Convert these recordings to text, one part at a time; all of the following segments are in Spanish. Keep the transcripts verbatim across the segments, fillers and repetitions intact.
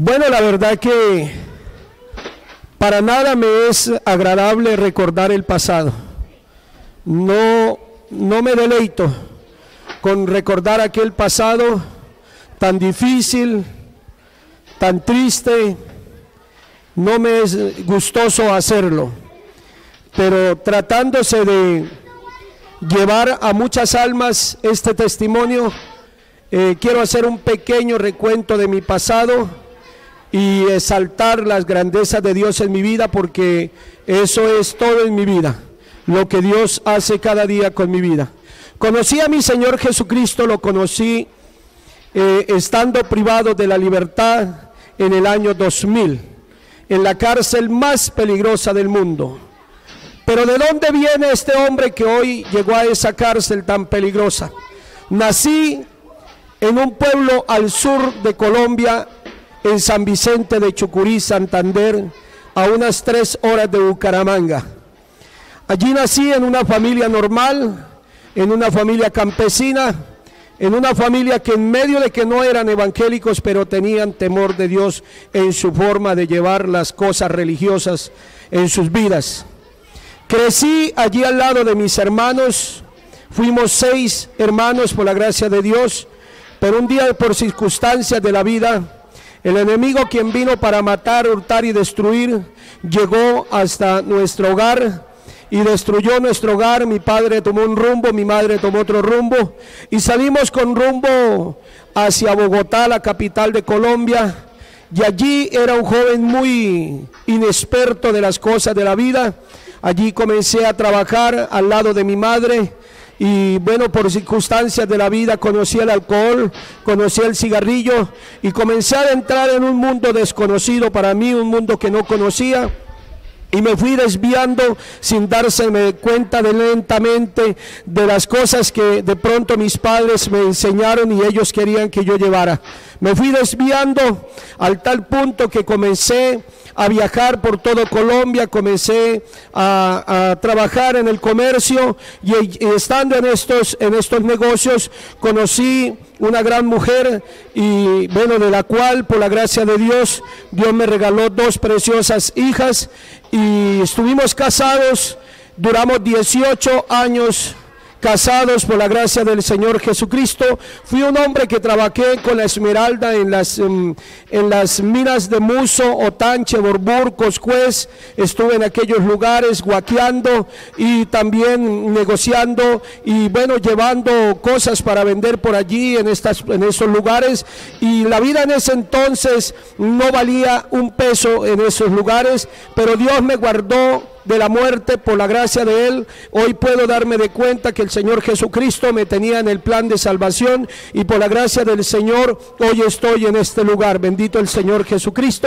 Bueno, la verdad que para nada me es agradable recordar el pasado. No, no me deleito con recordar aquel pasado tan difícil, tan triste. No me es gustoso hacerlo, pero tratándose de llevar a muchas almas este testimonio, eh, quiero hacer un pequeño recuento de mi pasado y exaltar las grandezas de Dios en mi vida, porque eso es todo en mi vida, lo que Dios hace cada día con mi vida. Conocí a mi Señor Jesucristo, lo conocí eh, estando privado de la libertad en el año dos mil, en la cárcel más peligrosa del mundo. Pero ¿de dónde viene este hombre que hoy llegó a esa cárcel tan peligrosa? Nací en un pueblo al sur de Colombia, en San Vicente de Chucurí, Santander, a unas tres horas de Bucaramanga. Allí nací en una familia normal, en una familia campesina, en una familia que en medio de que no eran evangélicos, pero tenían temor de Dios en su forma de llevar las cosas religiosas en sus vidas. Crecí allí al lado de mis hermanos, fuimos seis hermanos por la gracia de Dios, pero un día por circunstancias de la vida, el enemigo, quien vino para matar, hurtar y destruir, llegó hasta nuestro hogar y destruyó nuestro hogar. Mi padre tomó un rumbo, mi madre tomó otro rumbo y salimos con rumbo hacia Bogotá, la capital de Colombia, y allí era un joven muy inexperto de las cosas de la vida. Allí comencé a trabajar al lado de mi madre. Y bueno, por circunstancias de la vida conocí el alcohol, conocí el cigarrillo y comencé a entrar en un mundo desconocido para mí, un mundo que no conocía. Y me fui desviando sin dárseme cuenta de lentamente de las cosas que de pronto mis padres me enseñaron y ellos querían que yo llevara. Me fui desviando al tal punto que comencé a viajar por todo Colombia, comencé a, a trabajar en el comercio y, y estando en estos, en estos negocios conocí una gran mujer y bueno, de la cual por la gracia de Dios, Dios me regaló dos preciosas hijas y estuvimos casados, duramos dieciocho años casados por la gracia del Señor Jesucristo. Fui un hombre que trabajé con la esmeralda en las, um, en las minas de Muso, Otanche, Borbur, Coscuez. Estuve en aquellos lugares guaqueando y también negociando y bueno, llevando cosas para vender por allí en, estas, en esos lugares. Y la vida en ese entonces no valía un peso en esos lugares, pero Dios me guardó de la muerte por la gracia de Él. Hoy puedo darme de cuenta que el Señor Jesucristo me tenía en el plan de salvación y por la gracia del Señor hoy estoy en este lugar. Bendito el Señor Jesucristo.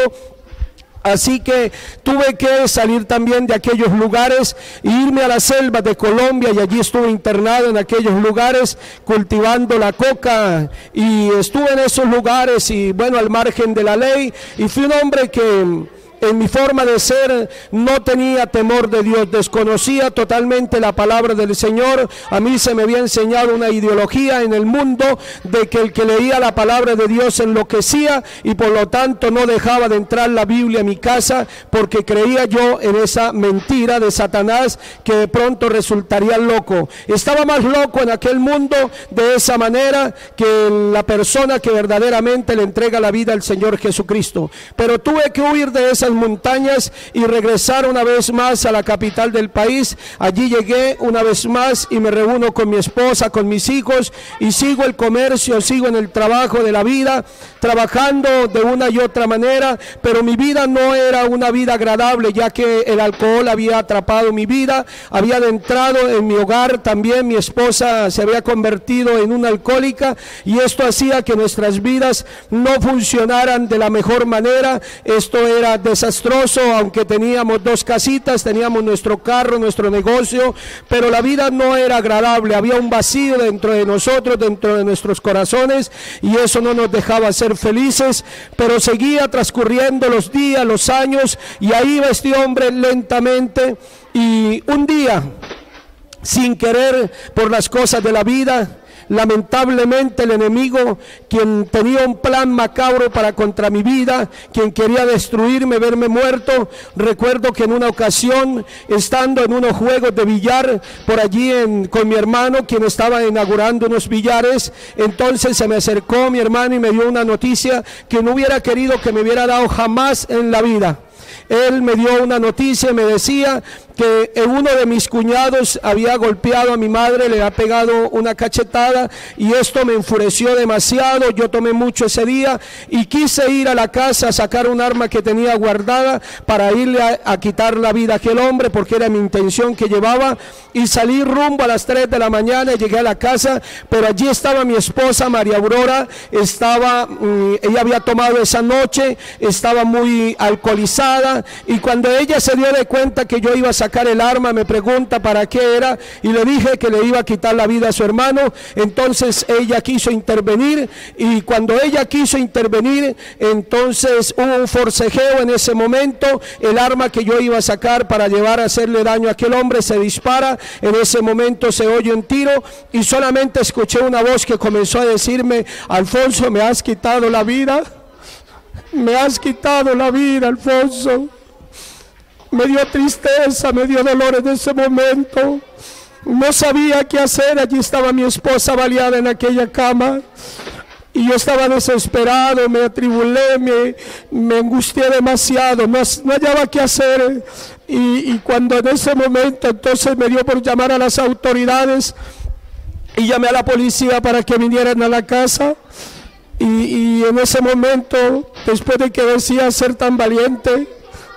Así que tuve que salir también de aquellos lugares e irme a la selva de Colombia y allí estuve internado en aquellos lugares cultivando la coca y estuve en esos lugares y bueno, al margen de la ley, y fui un hombre que en mi forma de ser no tenía temor de Dios, desconocía totalmente la palabra del Señor. A mí se me había enseñado una ideología en el mundo de que el que leía la palabra de Dios enloquecía y por lo tanto no dejaba de entrar la Biblia a mi casa porque creía yo en esa mentira de Satanás que de pronto resultaría loco. Estaba más loco en aquel mundo de esa manera que la persona que verdaderamente le entrega la vida al Señor Jesucristo. Pero tuve que huir de esas montañas y regresar una vez más a la capital del país. Allí llegué una vez más y me reúno con mi esposa, con mis hijos y sigo el comercio, sigo en el trabajo de la vida, trabajando de una y otra manera, pero mi vida no era una vida agradable, ya que el alcohol había atrapado mi vida, había adentrado en mi hogar, también mi esposa se había convertido en una alcohólica y esto hacía que nuestras vidas no funcionaran de la mejor manera. Esto era desastroso, aunque teníamos dos casitas, teníamos nuestro carro, nuestro negocio, pero la vida no era agradable, había un vacío dentro de nosotros, dentro de nuestros corazones y eso no nos dejaba ser felices, pero seguía transcurriendo los días, los años y ahí iba este hombre lentamente y un día sin querer por las cosas de la vida. Lamentablemente el enemigo, quien tenía un plan macabro para contra mi vida, quien quería destruirme, verme muerto. Recuerdo que en una ocasión, estando en unos juegos de billar por allí en, con mi hermano, quien estaba inaugurando unos billares, entonces se me acercó mi hermano y me dio una noticia que no hubiera querido que me hubiera dado jamás en la vida. Él me dio una noticia y me decía que uno de mis cuñados había golpeado a mi madre, le ha pegado una cachetada, y esto me enfureció demasiado. Yo tomé mucho ese día y quise ir a la casa a sacar un arma que tenía guardada para irle a, a quitar la vida a aquel hombre, porque era mi intención que llevaba, y salí rumbo a las tres de la mañana y llegué a la casa, pero allí estaba mi esposa María Aurora. Estaba, mmm, ella había tomado esa noche, estaba muy alcoholizada, y cuando ella se dio de cuenta que yo iba a sacar el arma, me pregunta para qué era, y le dije que le iba a quitar la vida a su hermano. Entonces ella quiso intervenir, y cuando ella quiso intervenir, entonces hubo un forcejeo en ese momento. El arma que yo iba a sacar para llevar a hacerle daño a aquel hombre se dispara. En ese momento se oye un tiro y solamente escuché una voz que comenzó a decirme: Alfonso, me has quitado la vida, me has quitado la vida, Alfonso. Me dio tristeza, me dio dolor en ese momento. No sabía qué hacer. Allí estaba mi esposa baleada en aquella cama, y yo estaba desesperado, me atribulé, me, me angustié demasiado, no, no hallaba qué hacer. Y, y cuando en ese momento entonces me dio por llamar a las autoridades, y llamé a la policía para que vinieran a la casa. Y, y en ese momento, después de que decía ser tan valiente,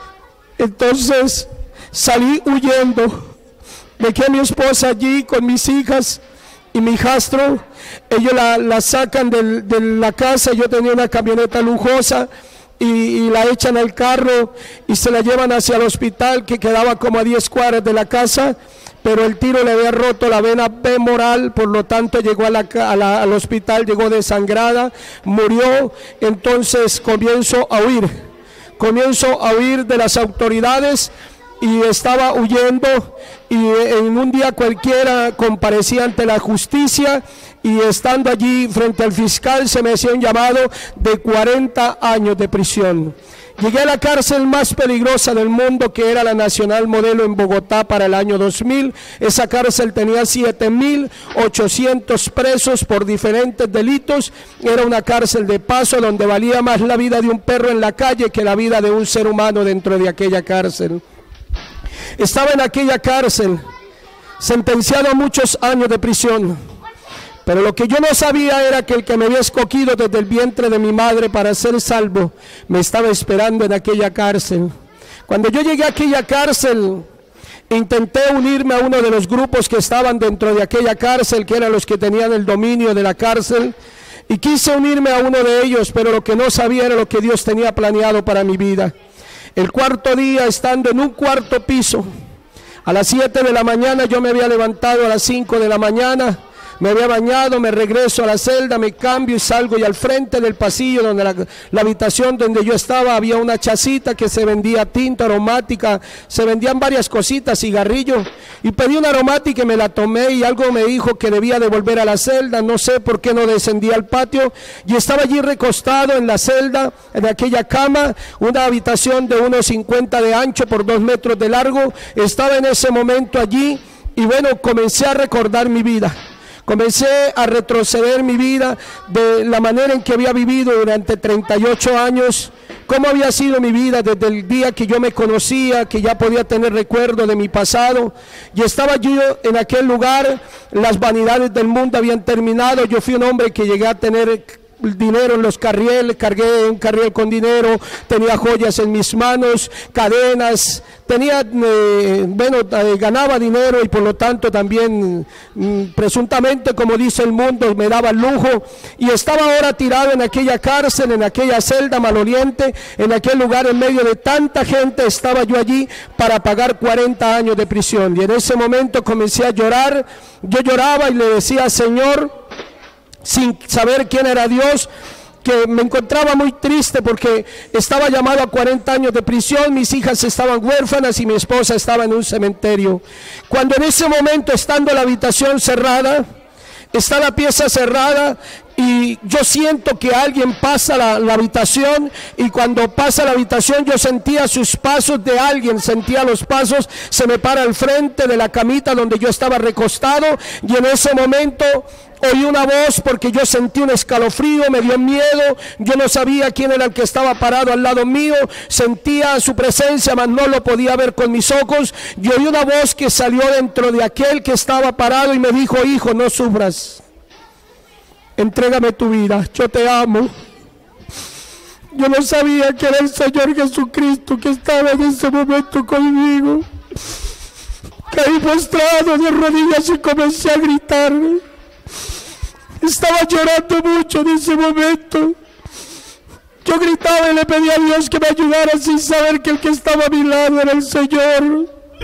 entonces salí huyendo. Dejé a mi esposa allí con mis hijas y mi hijastro. Ellos la, la sacan de, de la casa. Yo tenía una camioneta lujosa, y, y la echan al carro y se la llevan hacia el hospital, que quedaba como a diez cuadras de la casa, pero el tiro le había roto la vena femoral, por lo tanto llegó a la, a la, al hospital, llegó desangrada, murió. Entonces comienzo a huir, comienzo a huir de las autoridades, y estaba huyendo, y en un día cualquiera comparecí ante la justicia, y estando allí frente al fiscal se me hacía un llamado de cuarenta años de prisión. Llegué a la cárcel más peligrosa del mundo, que era la Nacional Modelo en Bogotá, para el año dos mil. Esa cárcel tenía siete mil ochocientos presos por diferentes delitos. Era una cárcel de paso, donde valía más la vida de un perro en la calle que la vida de un ser humano dentro de aquella cárcel. Estaba en aquella cárcel, sentenciado a muchos años de prisión, pero lo que yo no sabía era que el que me había escogido desde el vientre de mi madre para ser salvo me estaba esperando en aquella cárcel. Cuando yo llegué a aquella cárcel, intenté unirme a uno de los grupos que estaban dentro de aquella cárcel, que eran los que tenían el dominio de la cárcel, y quise unirme a uno de ellos, pero lo que no sabía era lo que Dios tenía planeado para mi vida. El cuarto día, estando en un cuarto piso, a las siete de la mañana, yo me había levantado a las cinco de la mañana, me había bañado, me regreso a la celda, me cambio y salgo, y al frente del pasillo, donde la, la habitación donde yo estaba, había una chacita que se vendía tinta aromática, se vendían varias cositas, cigarrillos, y pedí una aromática y me la tomé, y algo me dijo que debía de volver a la celda. No sé por qué no descendí al patio, y estaba allí recostado en la celda, en aquella cama, una habitación de unos cincuenta de ancho por dos metros de largo. Estaba en ese momento allí, y bueno, comencé a recordar mi vida. Comencé a retroceder mi vida, de la manera en que había vivido durante treinta y ocho años, cómo había sido mi vida desde el día que yo me conocía, que ya podía tener recuerdo de mi pasado. Y estaba yo en aquel lugar, las vanidades del mundo habían terminado. Yo fui un hombre que llegué a tener dinero en los carrieles, cargué un carriel con dinero, tenía joyas en mis manos, cadenas, tenía, eh, bueno, eh, ganaba dinero, y por lo tanto también mm, presuntamente, como dice el mundo, me daba lujo. Y estaba ahora tirado en aquella cárcel, en aquella celda maloliente, en aquel lugar, en medio de tanta gente. Estaba yo allí para pagar cuarenta años de prisión, y en ese momento comencé a llorar. Yo lloraba y le decía: Señor, sin saber quién era Dios, que me encontraba muy triste porque estaba llamado a cuarenta años de prisión, mis hijas estaban huérfanas y mi esposa estaba en un cementerio. Cuando en ese momento, estando la habitación cerrada, está la pieza cerrada, y yo siento que alguien pasa la, la habitación, y cuando pasa la habitación yo sentía sus pasos de alguien, sentía los pasos, se me para al frente de la camita donde yo estaba recostado, y en ese momento oí una voz porque yo sentí un escalofrío, me dio miedo, yo no sabía quién era el que estaba parado al lado mío, sentía su presencia, mas no lo podía ver con mis ojos, y oí una voz que salió dentro de aquel que estaba parado y me dijo: hijo, no sufras, entrégame tu vida, yo te amo. Yo no sabía que era el Señor Jesucristo que estaba en ese momento conmigo. Caí postrado de rodillas y comencé a gritar. Estaba llorando mucho en ese momento. Yo gritaba y le pedía a Dios que me ayudara sin saber que el que estaba a mi lado era el Señor.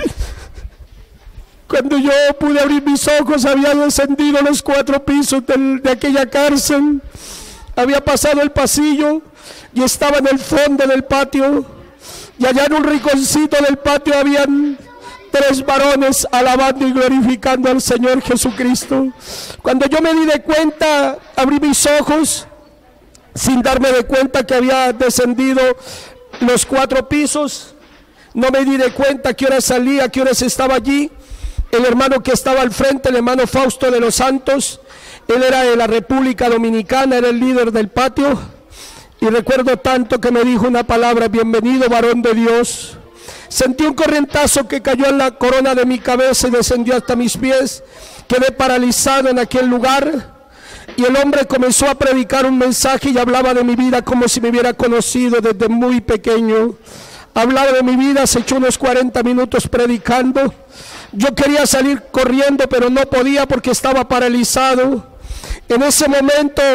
Cuando yo pude abrir mis ojos, había descendido los cuatro pisos del, de aquella cárcel, había pasado el pasillo y estaba en el fondo del patio, y allá en un rinconcito del patio habían tres varones alabando y glorificando al Señor Jesucristo. Cuando yo me di de cuenta, abrí mis ojos sin darme de cuenta que había descendido los cuatro pisos. No me di de cuenta a qué hora salía, a qué horas estaba allí. El hermano que estaba al frente, el hermano Fausto de los Santos, él era de la República Dominicana, era el líder del patio, y recuerdo tanto que me dijo una palabra: bienvenido, varón de Dios. Sentí un corrientazo que cayó en la corona de mi cabeza y descendió hasta mis pies. Quedé paralizado en aquel lugar, y el hombre comenzó a predicar un mensaje y hablaba de mi vida como si me hubiera conocido desde muy pequeño. Hablaba de mi vida, se echó unos cuarenta minutos predicando. Yo quería salir corriendo, pero no podía porque estaba paralizado. En ese momento,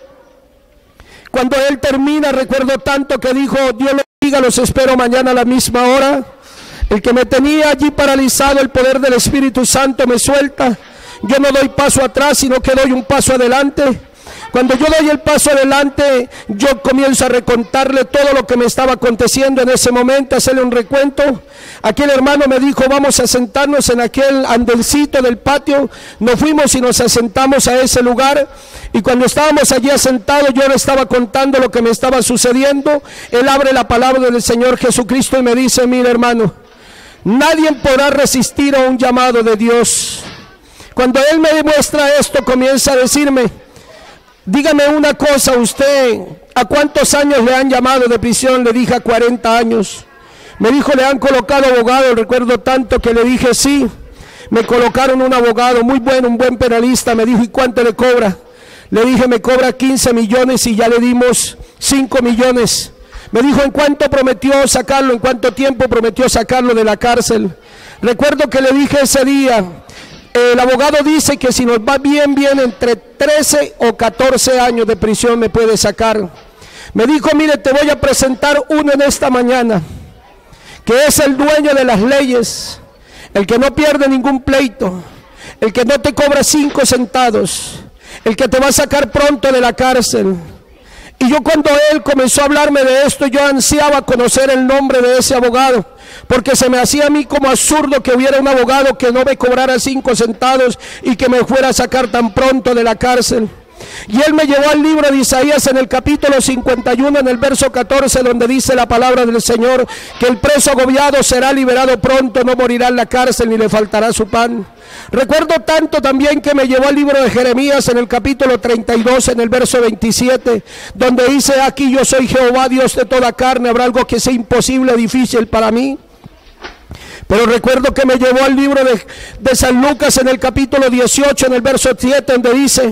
cuando él termina, recuerdo tanto que dijo: Dios le bendiga, los espero mañana a la misma hora. El que me tenía allí paralizado, el poder del Espíritu Santo me suelta. Yo no doy paso atrás, sino que doy un paso adelante. Cuando yo doy el paso adelante, yo comienzo a recontarle todo lo que me estaba aconteciendo en ese momento, hacerle un recuento. Aquel hermano me dijo: vamos a sentarnos en aquel andencito del patio. Nos fuimos y nos asentamos a ese lugar, y cuando estábamos allí asentados, yo le estaba contando lo que me estaba sucediendo. Él abre la palabra del Señor Jesucristo y me dice: mira, hermano, nadie podrá resistir a un llamado de Dios. Cuando él me demuestra esto, comienza a decirme: dígame una cosa, usted, ¿a cuántos años le han llamado de prisión? Le dije: a cuarenta años. Me dijo: ¿le han colocado abogado? Recuerdo tanto que le dije: sí. Me colocaron un abogado muy bueno, un buen penalista. Me dijo: ¿y cuánto le cobra? Le dije: me cobra quince millones y ya le dimos cinco millones. Me dijo: ¿en cuánto prometió sacarlo? ¿En cuánto tiempo prometió sacarlo de la cárcel? Recuerdo que le dije ese día: el abogado dice que si nos va bien, bien, entre trece o catorce años de prisión me puede sacar. Me dijo: mire, te voy a presentar uno en esta mañana, que es el dueño de las leyes, el que no pierde ningún pleito, el que no te cobra cinco centavos, el que te va a sacar pronto de la cárcel. Y yo, cuando él comenzó a hablarme de esto, yo ansiaba conocer el nombre de ese abogado, porque se me hacía a mí como absurdo que hubiera un abogado que no me cobrara cinco centavos y que me fuera a sacar tan pronto de la cárcel. Y él me llevó al libro de Isaías en el capítulo cincuenta y uno, en el verso catorce, donde dice la palabra del Señor que el preso agobiado será liberado pronto, no morirá en la cárcel ni le faltará su pan. Recuerdo tanto también que me llevó al libro de Jeremías en el capítulo treinta y dos, en el verso veintisiete, donde dice: aquí yo soy Jehová, Dios de toda carne, ¿habrá algo que sea imposible o difícil para mí? Pero recuerdo que me llevó al libro de, de San Lucas en el capítulo dieciocho, en el verso siete, donde dice: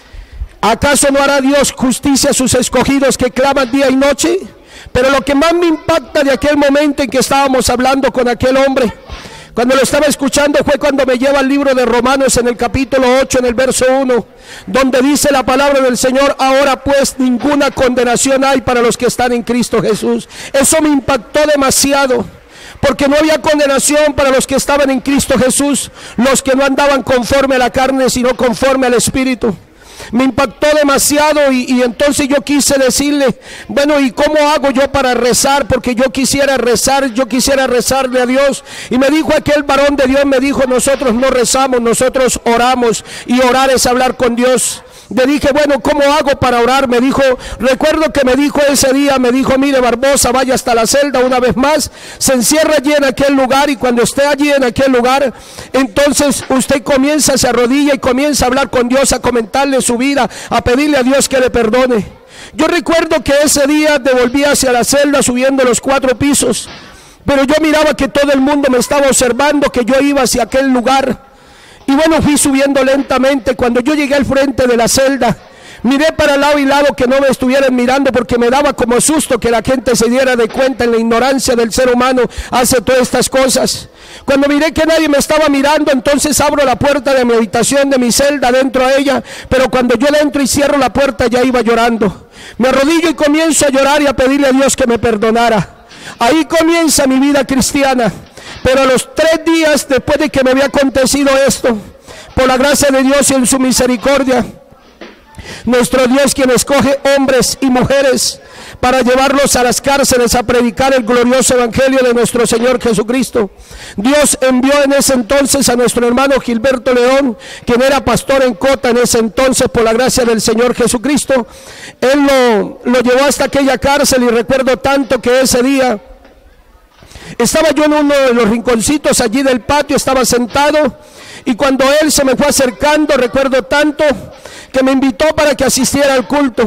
¿acaso no hará Dios justicia a sus escogidos que claman día y noche? Pero lo que más me impacta de aquel momento en que estábamos hablando con aquel hombre, cuando lo estaba escuchando, fue cuando me lleva al libro de Romanos en el capítulo ocho, en el verso uno, donde dice la palabra del Señor: ahora pues ninguna condenación hay para los que están en Cristo Jesús. Eso me impactó demasiado, porque no había condenación para los que estaban en Cristo Jesús, los que no andaban conforme a la carne, sino conforme al Espíritu. me impactó demasiado y, y entonces yo quise decirle, bueno, ¿y cómo hago yo para rezar? Porque yo quisiera rezar, yo quisiera rezarle a Dios. Y me dijo aquel varón de Dios, me dijo, nosotros no rezamos, nosotros oramos, y orar es hablar con Dios. Le dije, bueno, ¿cómo hago para orar? Me dijo, recuerdo que me dijo ese día, me dijo, mire Barbosa, vaya hasta la celda una vez más, se encierra allí en aquel lugar, y cuando esté allí en aquel lugar, entonces usted comienza, se arrodilla y comienza a hablar con Dios, a comentarle su vida, a pedirle a Dios que le perdone. Yo recuerdo que ese día devolví hacia la celda subiendo los cuatro pisos, pero yo miraba que todo el mundo me estaba observando, que yo iba hacia aquel lugar. Y bueno, fui subiendo lentamente. Cuando yo llegué al frente de la celda, miré para lado y lado que no me estuvieran mirando, porque me daba como susto que la gente se diera de cuenta en la ignorancia del ser humano, hace todas estas cosas. Cuando miré que nadie me estaba mirando, entonces abro la puerta de mi habitación, de mi celda, dentro a ella, pero cuando yo le entro y cierro la puerta, ya iba llorando. Me arrodillo y comienzo a llorar y a pedirle a Dios que me perdonara. Ahí comienza mi vida cristiana. Pero a los tres días después de que me había acontecido esto, por la gracia de Dios y en su misericordia, nuestro Dios, quien escoge hombres y mujeres para llevarlos a las cárceles a predicar el glorioso evangelio de nuestro Señor Jesucristo, Dios envió en ese entonces a nuestro hermano Gilberto León, quien era pastor en Cota en ese entonces, por la gracia del Señor Jesucristo. Él lo, lo llevó hasta aquella cárcel, y recuerdo tanto que ese día estaba yo en uno de los rinconcitos allí del patio, estaba sentado, y cuando él se me fue acercando, recuerdo tanto que me invitó para que asistiera al culto.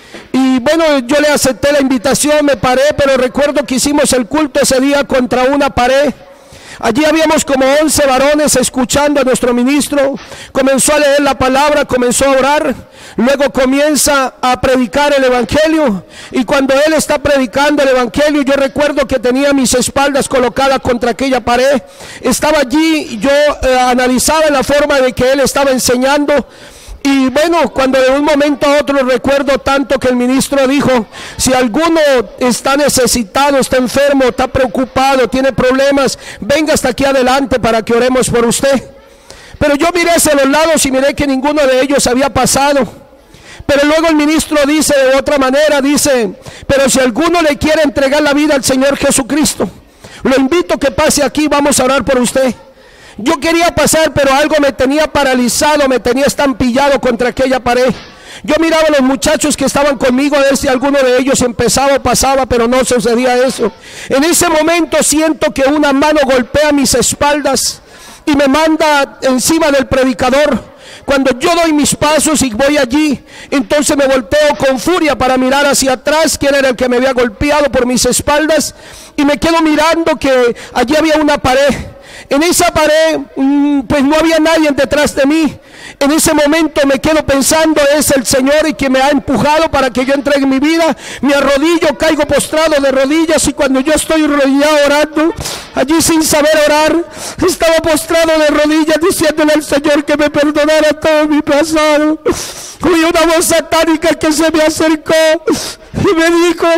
Y bueno, yo le acepté la invitación, me paré, pero recuerdo que hicimos el culto ese día contra una pared. Allí habíamos como once varones escuchando a nuestro ministro. Comenzó a leer la palabra, comenzó a orar, luego comienza a predicar el evangelio, y cuando él está predicando el evangelio, yo recuerdo que tenía mis espaldas colocadas contra aquella pared. Estaba allí, yo eh, analizaba la forma de que él estaba enseñando. Y bueno, cuando de un momento a otro recuerdo tanto que el ministro dijo, si alguno está necesitado, está enfermo, está preocupado, tiene problemas, venga hasta aquí adelante para que oremos por usted. Pero yo miré hacia los lados y miré que ninguno de ellos había pasado. Pero luego el ministro dice de otra manera, dice, pero si alguno le quiere entregar la vida al Señor Jesucristo, lo invito a que pase aquí, vamos a orar por usted. Yo quería pasar, pero algo me tenía paralizado, me tenía estampillado contra aquella pared. Yo miraba a los muchachos que estaban conmigo, a ver si alguno de ellos empezaba o pasaba, pero no sucedía eso. En ese momento siento que una mano golpea mis espaldas y me manda encima del predicador. Cuando yo doy mis pasos y voy allí, entonces me volteo con furia para mirar hacia atrás, quién era el que me había golpeado por mis espaldas, y me quedo mirando que allí había una pared. En esa pared, pues no había nadie detrás de mí. En ese momento me quedo pensando, es el Señor y que me ha empujado para que yo entregue mi vida. Me arrodillo, caigo postrado de rodillas, y cuando yo estoy arrodillado orando, allí sin saber orar, estaba postrado de rodillas diciéndole al Señor que me perdonara todo mi pasado. Oí una voz satánica que se me acercó y me dijo,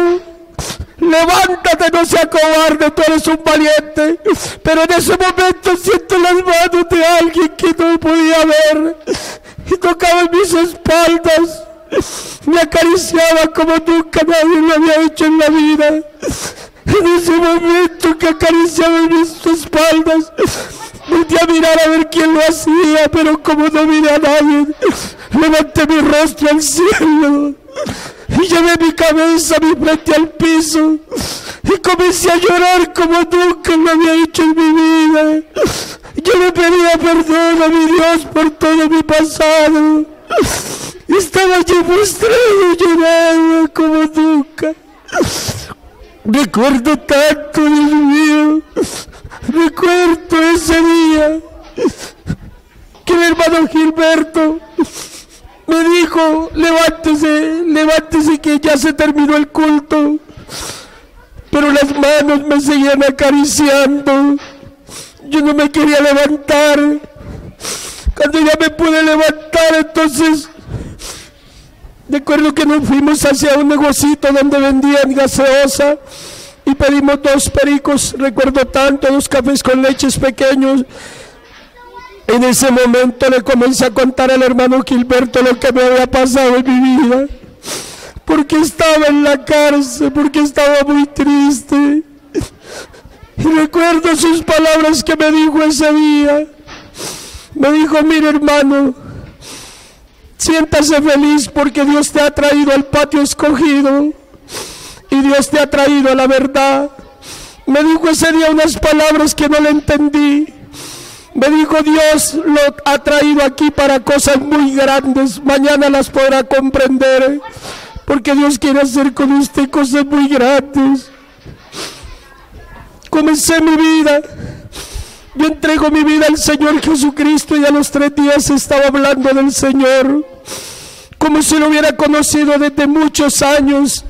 levántate, no seas cobarde, tú eres un valiente. Pero en ese momento siento las manos de alguien que no podía ver, y tocaba en mis espaldas, me acariciaba como nunca nadie lo había hecho en la vida. En ese momento que acariciaba en mis espaldas, volví a mirar a ver quién lo hacía, pero como no miré a nadie, levanté mi rostro al cielo y llevé mi cabeza, mi frente al piso, y comencé a llorar como nunca lo había hecho en mi vida. Yo le pedía perdón a mi Dios por todo mi pasado. Estaba yo frustrado, llorando como nunca. Recuerdo tanto, Dios mío, recuerdo ese día que mi hermano Gilberto me dijo, levántese, levántese que ya se terminó el culto. Pero las manos me seguían acariciando. Yo no me quería levantar. Cuando ya me pude levantar, entonces recuerdo que nos fuimos hacia un negocito donde vendían gaseosa y pedimos dos pericos, recuerdo tanto, dos cafés con leches pequeños. En ese momento le comencé a contar al hermano Gilberto lo que me había pasado en mi vida, porque estaba en la cárcel, porque estaba muy triste. Y recuerdo sus palabras que me dijo ese día. Me dijo: mire, hermano, siéntase feliz porque Dios te ha traído al patio escogido y Dios te ha traído a la verdad. Me dijo ese día unas palabras que no le entendí. Me dijo: Dios lo ha traído aquí para cosas muy grandes, mañana las podrá comprender, porque Dios quiere hacer con usted cosas muy grandes. Comencé mi vida, yo entrego mi vida al Señor Jesucristo, y a los tres días estaba hablando del Señor, como si lo hubiera conocido desde muchos años.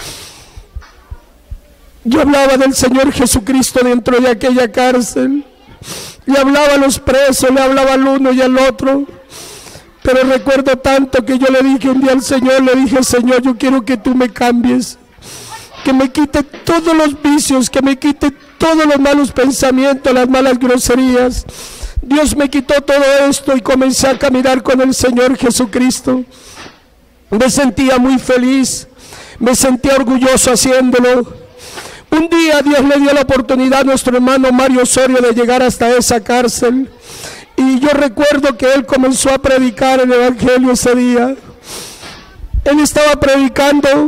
Yo hablaba del Señor Jesucristo dentro de aquella cárcel, le hablaba a los presos, le hablaba al uno y al otro, pero recuerdo tanto que yo le dije un día al Señor, le dije: Señor, yo quiero que tú me cambies, que me quite todos los vicios, que me quite todos los malos pensamientos, las malas groserías. Dios me quitó todo esto y comencé a caminar con el Señor Jesucristo. Me sentía muy feliz, me sentía orgulloso haciéndolo. Un día Dios le dio la oportunidad a nuestro hermano Mario Osorio de llegar hasta esa cárcel, y yo recuerdo que él comenzó a predicar el evangelio ese día. Él estaba predicando,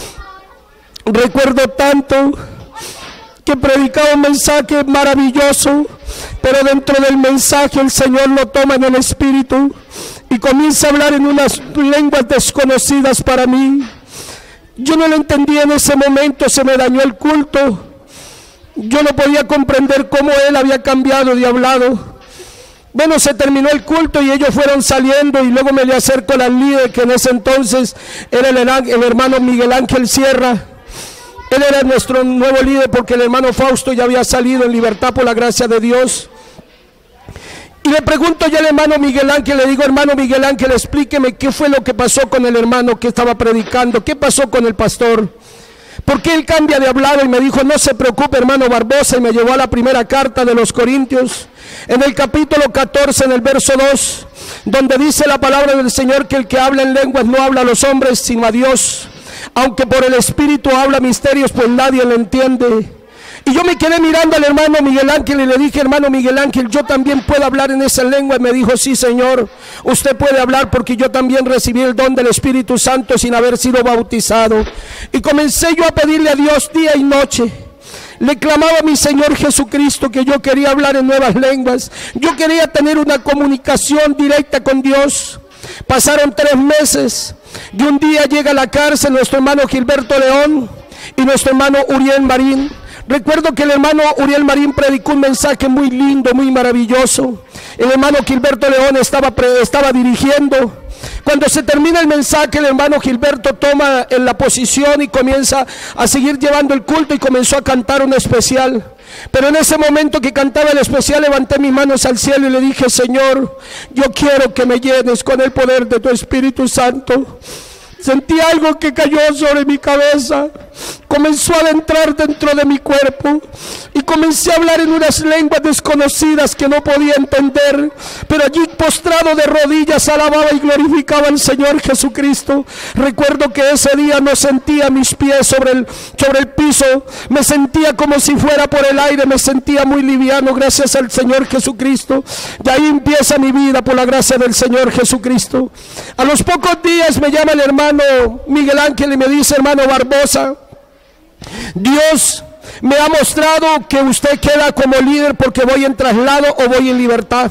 recuerdo tanto que predicaba un mensaje maravilloso, pero dentro del mensaje el Señor lo toma en el espíritu y comienza a hablar en unas lenguas desconocidas para mí. Yo no lo entendía en ese momento, se me dañó el culto. Yo no podía comprender cómo él había cambiado de hablado. Bueno, se terminó el culto y ellos fueron saliendo, y luego me le acerco al líder, que en ese entonces era el, el hermano Miguel Ángel Sierra. Él era nuestro nuevo líder porque el hermano Fausto ya había salido en libertad por la gracia de Dios. Y le pregunto yo al hermano Miguel Ángel, le digo: hermano Miguel Ángel, explíqueme qué fue lo que pasó con el hermano que estaba predicando, qué pasó con el pastor, ¿por qué él cambia de hablar? Y me dijo: no se preocupe, hermano Barbosa, y me llevó a la primera carta de los Corintios, en el capítulo catorce, en el verso dos, donde dice la palabra del Señor que el que habla en lenguas no habla a los hombres sino a Dios, aunque por el Espíritu habla misterios, pues nadie lo entiende. Y yo me quedé mirando al hermano Miguel Ángel y le dije: hermano Miguel Ángel, ¿yo también puedo hablar en esa lengua? Y me dijo: sí, Señor, usted puede hablar, porque yo también recibí el don del Espíritu Santo sin haber sido bautizado. Y comencé yo a pedirle a Dios día y noche. Le clamaba a mi Señor Jesucristo que yo quería hablar en nuevas lenguas. Yo quería tener una comunicación directa con Dios. Pasaron tres meses y un día llega a la cárcel nuestro hermano Gilberto León y nuestro hermano Uriel Marín. Recuerdo que el hermano Uriel Marín predicó un mensaje muy lindo, muy maravilloso. El hermano Gilberto León estaba, estaba dirigiendo. Cuando se termina el mensaje, el hermano Gilberto toma en la posición y comienza a seguir llevando el culto, y comenzó a cantar un especial. Pero en ese momento que cantaba el especial, levanté mis manos al cielo y le dije: Señor, yo quiero que me llenes con el poder de tu Espíritu Santo. Sentí algo que cayó sobre mi cabeza, comenzó a adentrar dentro de mi cuerpo, y comencé a hablar en unas lenguas desconocidas que no podía entender, pero allí postrado de rodillas alababa y glorificaba al Señor Jesucristo. Recuerdo que ese día no sentía mis pies sobre el, sobre el piso, me sentía como si fuera por el aire, me sentía muy liviano gracias al Señor Jesucristo. Y ahí empieza mi vida por la gracia del Señor Jesucristo. A los pocos días me llama el hermano Miguel Ángel y me dice: hermano Barbosa, Dios me ha mostrado que usted queda como líder porque voy en traslado o voy en libertad.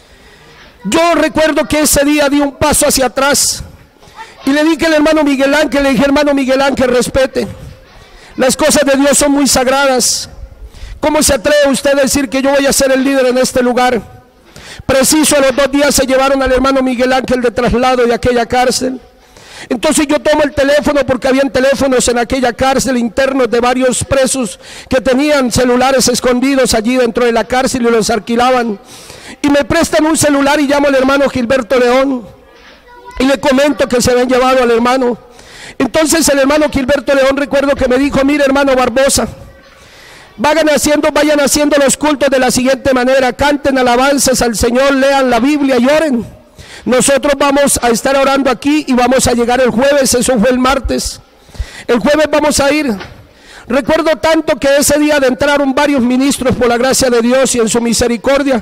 Yo recuerdo que ese día di un paso hacia atrás y le dije al hermano Miguel Ángel, le dije: hermano Miguel Ángel, respete, las cosas de Dios son muy sagradas. ¿Cómo se atreve usted a decir que yo voy a ser el líder en este lugar? Preciso a los dos días se llevaron al hermano Miguel Ángel de traslado de aquella cárcel. Entonces yo tomo el teléfono, porque habían teléfonos en aquella cárcel internos de varios presos que tenían celulares escondidos allí dentro de la cárcel y los alquilaban. Y me prestan un celular y llamo al hermano Gilberto León y le comento que se habían llevado al hermano. Entonces el hermano Gilberto León, recuerdo que me dijo: mire, hermano Barbosa, Vayan haciendo, vayan haciendo los cultos de la siguiente manera: canten alabanzas al Señor, lean la Biblia y oren. Nosotros vamos a estar orando aquí y vamos a llegar el jueves, eso fue el martes. El jueves vamos a ir. Recuerdo tanto que ese día adentraron varios ministros por la gracia de Dios y en su misericordia.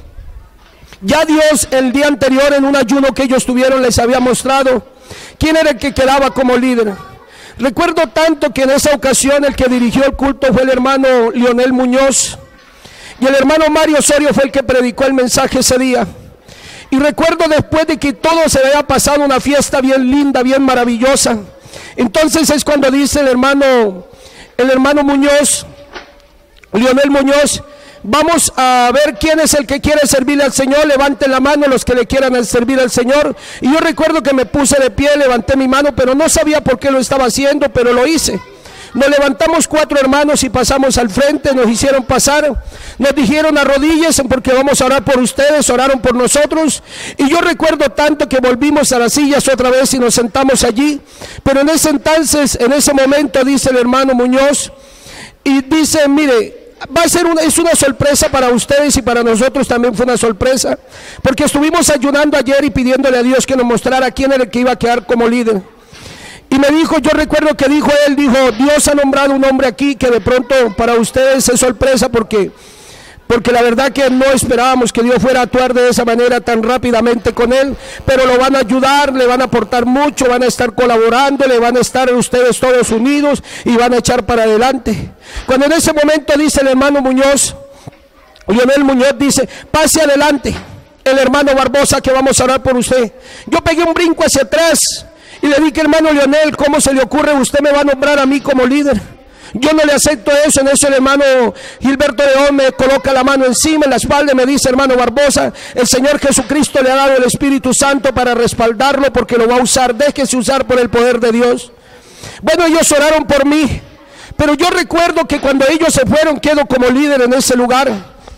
Ya Dios el día anterior, en un ayuno que ellos tuvieron, les había mostrado quién era el que quedaba como líder. Recuerdo tanto que en esa ocasión el que dirigió el culto fue el hermano Leonel Muñoz, y el hermano Mario Osorio fue el que predicó el mensaje ese día. Y recuerdo, después de que todo se había pasado, una fiesta bien linda, bien maravillosa, entonces es cuando dice el hermano, el hermano Muñoz, Leonel Muñoz: vamos a ver quién es el que quiere servirle al Señor. Levanten la mano los que le quieran servir al Señor. Y yo recuerdo que me puse de pie, levanté mi mano, pero no sabía por qué lo estaba haciendo, pero lo hice. Nos levantamos cuatro hermanos y pasamos al frente, nos hicieron pasar, nos dijeron: arrodíllense porque vamos a orar por ustedes. Oraron por nosotros, y yo recuerdo tanto que volvimos a las sillas otra vez y nos sentamos allí. Pero en ese entonces, en ese momento, dice el hermano Muñoz, y dice: mire, va a ser una, es una sorpresa para ustedes, y para nosotros también fue una sorpresa, porque estuvimos ayunando ayer y pidiéndole a Dios que nos mostrara quién era el que iba a quedar como líder. Y me dijo, yo recuerdo que dijo él, dijo: Dios ha nombrado un hombre aquí que de pronto para ustedes es sorpresa, porque, porque la verdad que no esperábamos que Dios fuera a actuar de esa manera tan rápidamente con él, pero lo van a ayudar, le van a aportar mucho, van a estar colaborando, le van a estar ustedes todos unidos y van a echar para adelante. Cuando en ese momento dice el hermano Muñoz, Leonel Muñoz dice: pase adelante el hermano Barbosa, que vamos a orar por usted. Yo pegué un brinco hacia atrás y le dije: hermano Leonel, ¿cómo se le ocurre? Usted me va a nombrar a mí como líder. Yo no le acepto eso. En eso el hermano Gilberto León me coloca la mano encima, en la espalda, y me dice: hermano Barbosa, el Señor Jesucristo le ha dado el Espíritu Santo para respaldarlo, porque lo va a usar. Déjese usar por el poder de Dios. Bueno, ellos oraron por mí, pero yo recuerdo que cuando ellos se fueron, quedo como líder en ese lugar.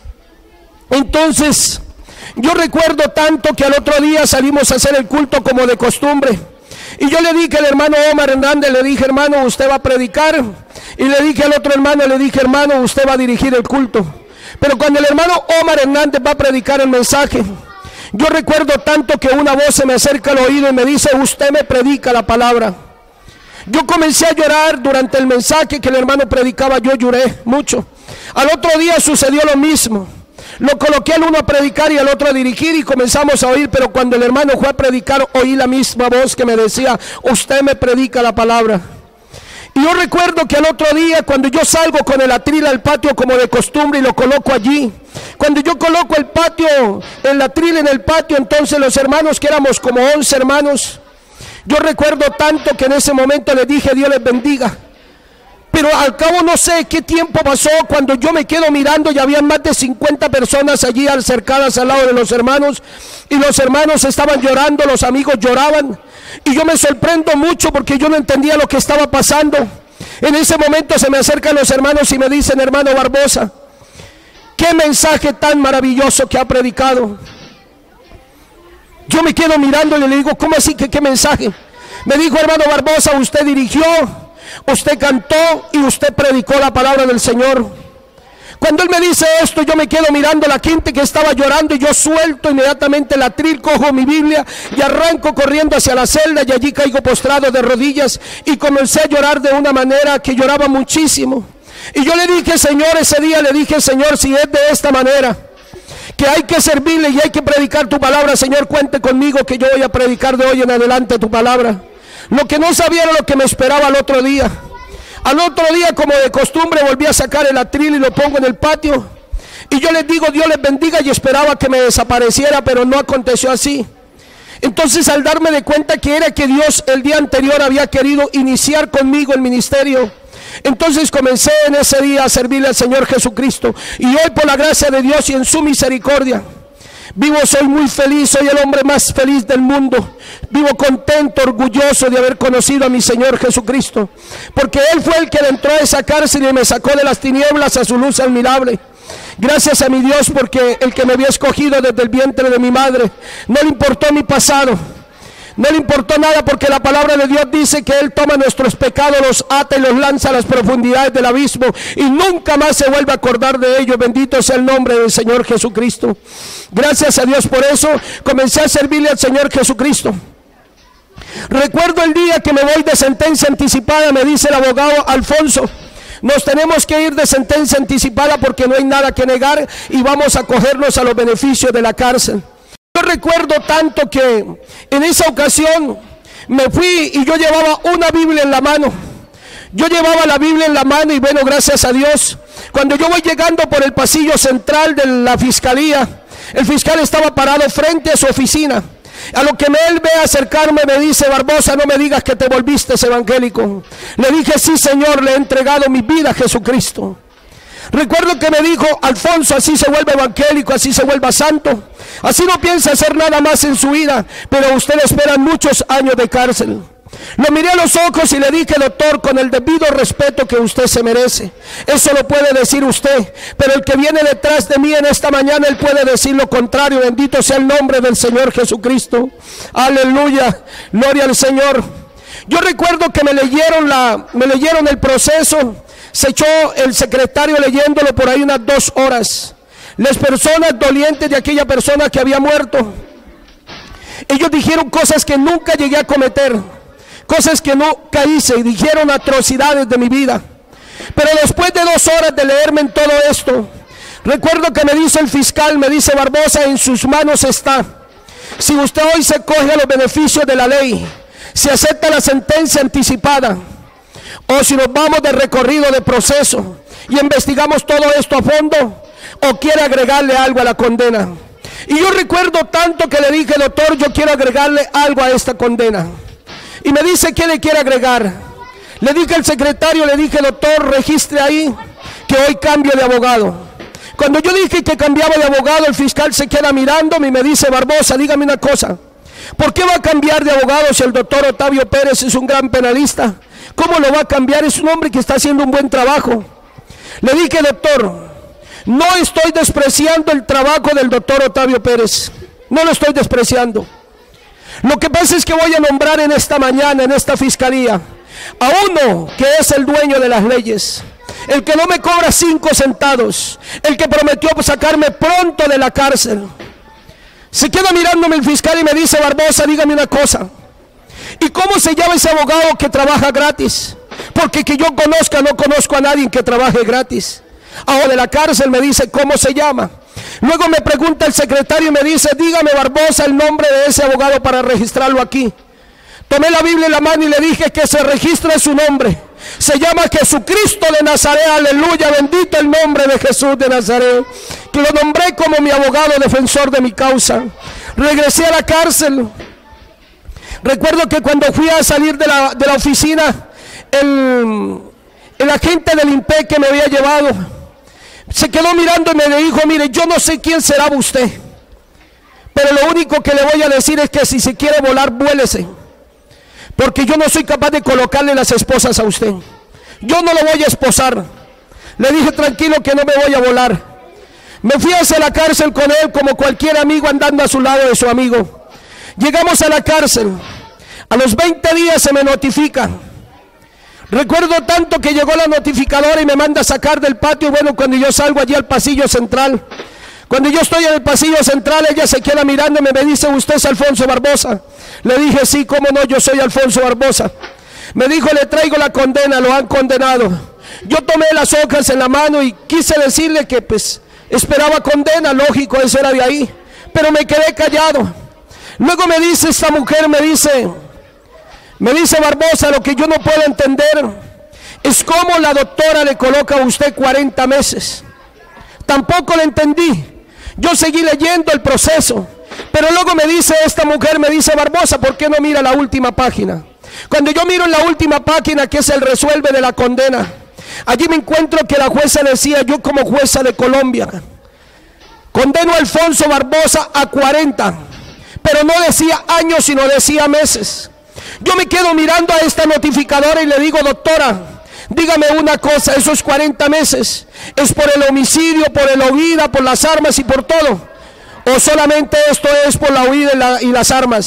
Entonces yo recuerdo tanto que al otro día salimos a hacer el culto como de costumbre, y yo le dije al hermano Omar Hernández, le dije: hermano, usted va a predicar. Y le dije al otro hermano, le dije: hermano, usted va a dirigir el culto. Pero cuando el hermano Omar Hernández va a predicar el mensaje, yo recuerdo tanto que una voz se me acerca al oído y me dice: usted me predica la palabra. Yo comencé a llorar durante el mensaje que el hermano predicaba. Yo lloré mucho. Al otro día sucedió lo mismo. Lo coloqué al uno a predicar y al otro a dirigir, y comenzamos a oír. Pero cuando el hermano fue a predicar, oí la misma voz que me decía: usted me predica la palabra. Y yo recuerdo que al otro día, cuando yo salgo con el atril al patio como de costumbre y lo coloco allí, cuando yo coloco el patio, el atril en el patio, entonces los hermanos, que éramos como once hermanos, yo recuerdo tanto que en ese momento les dije: Dios les bendiga. Pero al cabo no sé qué tiempo pasó, cuando yo me quedo mirando y había más de cincuenta personas allí acercadas al lado de los hermanos, y los hermanos estaban llorando, los amigos lloraban, y yo me sorprendo mucho porque yo no entendía lo que estaba pasando. En ese momento se me acercan los hermanos y me dicen: hermano Barbosa, qué mensaje tan maravilloso que ha predicado. Yo me quedo mirando y le digo: ¿cómo así que qué mensaje? Me dijo: hermano Barbosa, usted dirigió, usted cantó y usted predicó la palabra del Señor. Cuando él me dice esto, yo me quedo mirando a la gente que estaba llorando, y yo suelto inmediatamente el atril, cojo mi Biblia y arranco corriendo hacia la celda, y allí caigo postrado de rodillas y comencé a llorar de una manera que lloraba muchísimo. Y yo le dije: Señor, ese día le dije: Señor, si es de esta manera que hay que servirle y hay que predicar tu palabra, Señor, cuente conmigo, que yo voy a predicar de hoy en adelante tu palabra. Lo que no sabía era lo que me esperaba al otro día. Al otro día, como de costumbre, volví a sacar el atril y lo pongo en el patio, y yo les digo: Dios les bendiga, y esperaba que me desapareciera, pero no aconteció así. Entonces, al darme de cuenta que era que Dios el día anterior había querido iniciar conmigo el ministerio, entonces comencé en ese día a servirle al Señor Jesucristo. Y hoy, por la gracia de Dios y en su misericordia, vivo, soy muy feliz, soy el hombre más feliz del mundo. Vivo contento, orgulloso de haber conocido a mi Señor Jesucristo, porque Él fue el que entró a esa cárcel y me sacó de las tinieblas a su luz admirable. Gracias a mi Dios, porque el que me había escogido desde el vientre de mi madre, no le importó mi pasado, No le importó nada, porque la palabra de Dios dice que Él toma nuestros pecados, los ata y los lanza a las profundidades del abismo y nunca más se vuelve a acordar de ellos. Bendito sea el nombre del Señor Jesucristo. Gracias a Dios por eso. Comencé a servirle al Señor Jesucristo. Recuerdo el día que me voy de sentencia anticipada. Me dice el abogado: Alfonso, nos tenemos que ir de sentencia anticipada porque no hay nada que negar y vamos a acogernos a los beneficios de la cárcel. Yo recuerdo tanto que en esa ocasión me fui y yo llevaba una Biblia en la mano. Yo llevaba la Biblia en la mano y bueno, gracias a Dios, cuando yo voy llegando por el pasillo central de la fiscalía, el fiscal estaba parado frente a su oficina. A lo que me, él ve acercarme, me dice: Barbosa, no me digas que te volviste evangélico. Le dije: sí, Señor, le he entregado mi vida a Jesucristo. Recuerdo que me dijo: Alfonso, así se vuelve evangélico, así se vuelva santo, así no piensa hacer nada más en su vida, pero a usted le esperan muchos años de cárcel. Lo miré a los ojos y le dije: doctor, con el debido respeto que usted se merece, eso lo puede decir usted, pero el que viene detrás de mí en esta mañana, él puede decir lo contrario. Bendito sea el nombre del Señor Jesucristo. Aleluya, gloria al Señor. Yo recuerdo que me leyeron, la, me leyeron el proceso. Se echó el secretario leyéndolo por ahí unas dos horas. Las personas dolientes de aquella persona que había muerto, ellos dijeron cosas que nunca llegué a cometer, cosas que nunca hice, y dijeron atrocidades de mi vida. Pero después de dos horas de leerme en todo esto, recuerdo que me dice el fiscal, me dice: Barbosa, en sus manos está. Si usted hoy se coge a los beneficios de la ley, si acepta la sentencia anticipada, o si nos vamos de recorrido de proceso y investigamos todo esto a fondo, o quiere agregarle algo a la condena. Y yo recuerdo tanto que le dije: doctor, yo quiero agregarle algo a esta condena. Y me dice: ¿qué le quiere agregar? Le dije al secretario, le dije: doctor, registre ahí que hoy cambio de abogado. Cuando yo dije que cambiaba de abogado, el fiscal se queda mirándome y me dice: Barbosa, dígame una cosa, ¿por qué va a cambiar de abogado si el doctor Octavio Pérez es un gran penalista? ¿Cómo lo va a cambiar? Es un hombre que está haciendo un buen trabajo. Le dije: doctor, no estoy despreciando el trabajo del doctor Octavio Pérez, no lo estoy despreciando. Lo que pasa es que voy a nombrar en esta mañana, en esta fiscalía, a uno que es el dueño de las leyes, el que no me cobra cinco centavos, el que prometió sacarme pronto de la cárcel. Se queda mirándome el fiscal y me dice: Barbosa, dígame una cosa, ¿y cómo se llama ese abogado que trabaja gratis? Porque que yo conozca, no conozco a nadie que trabaje gratis. Abajo de la cárcel, me dice: ¿cómo se llama? Luego me pregunta el secretario y me dice: dígame, Barbosa, el nombre de ese abogado para registrarlo aquí. Tomé la Biblia en la mano y le dije que se registre su nombre. Se llama Jesucristo de Nazaret. Aleluya, bendito el nombre de Jesús de Nazaret, que lo nombré como mi abogado defensor de mi causa. Regresé a la cárcel. Recuerdo que cuando fui a salir de la, de la oficina, el, el agente del I N P E que me había llevado se quedó mirando y me dijo: mire, yo no sé quién será usted, pero lo único que le voy a decir es que si se quiere volar, vuélese, porque yo no soy capaz de colocarle las esposas a usted. Yo no lo voy a esposar. Le dije: tranquilo, que no me voy a volar. Me fui hacia la cárcel con él como cualquier amigo andando a su lado de su amigo. Llegamos a la cárcel. A los veinte días se me notifica. Recuerdo tanto que llegó la notificadora y me manda a sacar del patio. Bueno, cuando yo salgo allí al pasillo central, cuando yo estoy en el pasillo central, ella se queda mirándome y me dice: ¿usted es Alfonso Barbosa? Le dije: sí, cómo no, yo soy Alfonso Barbosa. Me dijo: le traigo la condena, lo han condenado. Yo tomé las hojas en la mano y quise decirle que pues esperaba condena, lógico, eso era de ahí, pero me quedé callado. Luego me dice esta mujer, me dice, me dice: Barbosa, lo que yo no puedo entender es cómo la doctora le coloca a usted cuarenta meses. Tampoco le entendí. Yo seguí leyendo el proceso, pero luego me dice esta mujer, me dice: Barbosa, ¿por qué no mira la última página? Cuando yo miro en la última página, que es el resuelve de la condena, allí me encuentro que la jueza decía: yo como jueza de Colombia condeno a Alfonso Barbosa a cuarenta, pero no decía años, sino decía meses. Yo me quedo mirando a esta notificadora y le digo: doctora, dígame una cosa, esos cuarenta meses, ¿es por el homicidio, por el huida, por las armas y por todo? ¿O solamente esto es por la huida y, la, y las armas?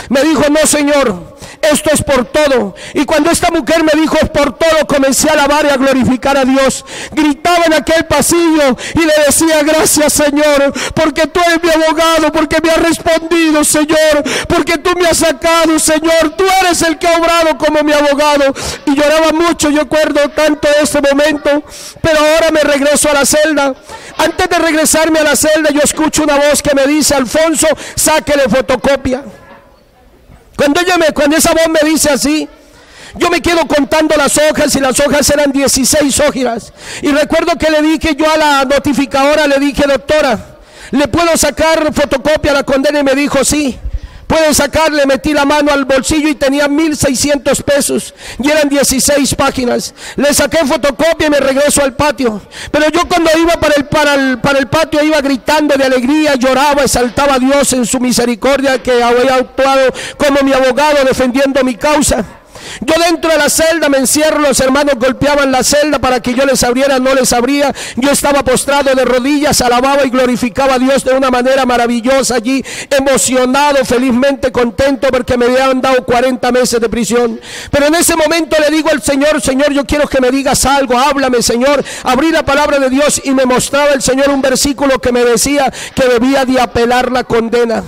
Me dijo, no señor, esto es por todo. Y cuando esta mujer me dijo es por todo, comencé a alabar y a glorificar a Dios. Gritaba en aquel pasillo y le decía, gracias Señor, porque tú eres mi abogado, porque me has respondido Señor, porque tú me has sacado Señor, tú eres el que ha obrado como mi abogado. Y lloraba mucho, yo acuerdo tanto de ese momento. Pero ahora me regreso a la celda. Antes de regresarme a la celda, yo escucho una voz que me dice, Alfonso, sáquele fotocopia. Cuando, ella me, cuando esa voz me dice así, yo me quedo contando las hojas, y las hojas eran dieciséis hojas. Y recuerdo que le dije yo a la notificadora, le dije, doctora, ¿le puedo sacar fotocopia a la condena? Y me dijo, sí, puede sacarle. Metí la mano al bolsillo y tenía mil seiscientos pesos y eran dieciséis páginas. Le saqué fotocopia y me regreso al patio. Pero yo cuando iba para el, para el, para el patio iba gritando de alegría, lloraba, exaltaba a Dios en su misericordia, que había actuado como mi abogado defendiendo mi causa. Yo dentro de la celda me encierro, los hermanos golpeaban la celda para que yo les abriera, no les abría. Yo estaba postrado de rodillas, alababa y glorificaba a Dios de una manera maravillosa allí, emocionado, felizmente contento, porque me habían dado cuarenta meses de prisión. Pero en ese momento le digo al Señor, Señor, yo quiero que me digas algo, háblame Señor. Abrí la palabra de Dios y me mostraba el Señor un versículo que me decía que debía de apelar la condena.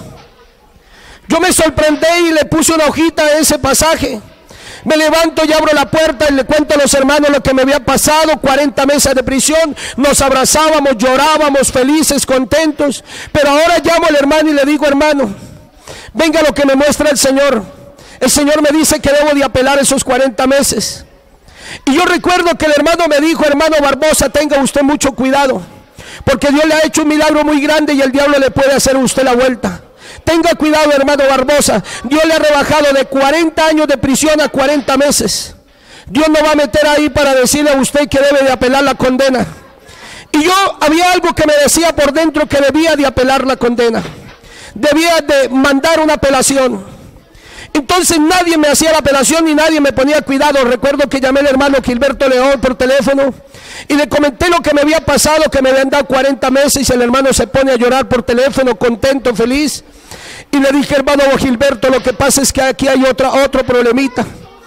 Yo me sorprendí y le puse una hojita a ese pasaje. Me levanto y abro la puerta y le cuento a los hermanos lo que me había pasado, cuarenta meses de prisión. Nos abrazábamos, llorábamos, felices, contentos. Pero ahora llamo al hermano y le digo, hermano, venga lo que me muestra el Señor. El Señor me dice que debo de apelar esos cuarenta meses. Y yo recuerdo que el hermano me dijo, hermano Barbosa, tenga usted mucho cuidado, porque Dios le ha hecho un milagro muy grande y el diablo le puede hacer a usted la vuelta. Tenga cuidado, hermano Barbosa, Dios le ha rebajado de cuarenta años de prisión a cuarenta meses. Dios no va a meter ahí para decirle a usted que debe de apelar la condena. Y yo, había algo que me decía por dentro que debía de apelar la condena, debía de mandar una apelación. Entonces nadie me hacía la apelación ni nadie me ponía cuidado. Recuerdo que llamé al hermano Gilberto León por teléfono y le comenté lo que me había pasado, que me habían dado cuarenta meses, y el hermano se pone a llorar por teléfono, contento, feliz. Y le dije, hermano Gilberto, lo que pasa es que aquí hay otra, otro problemita.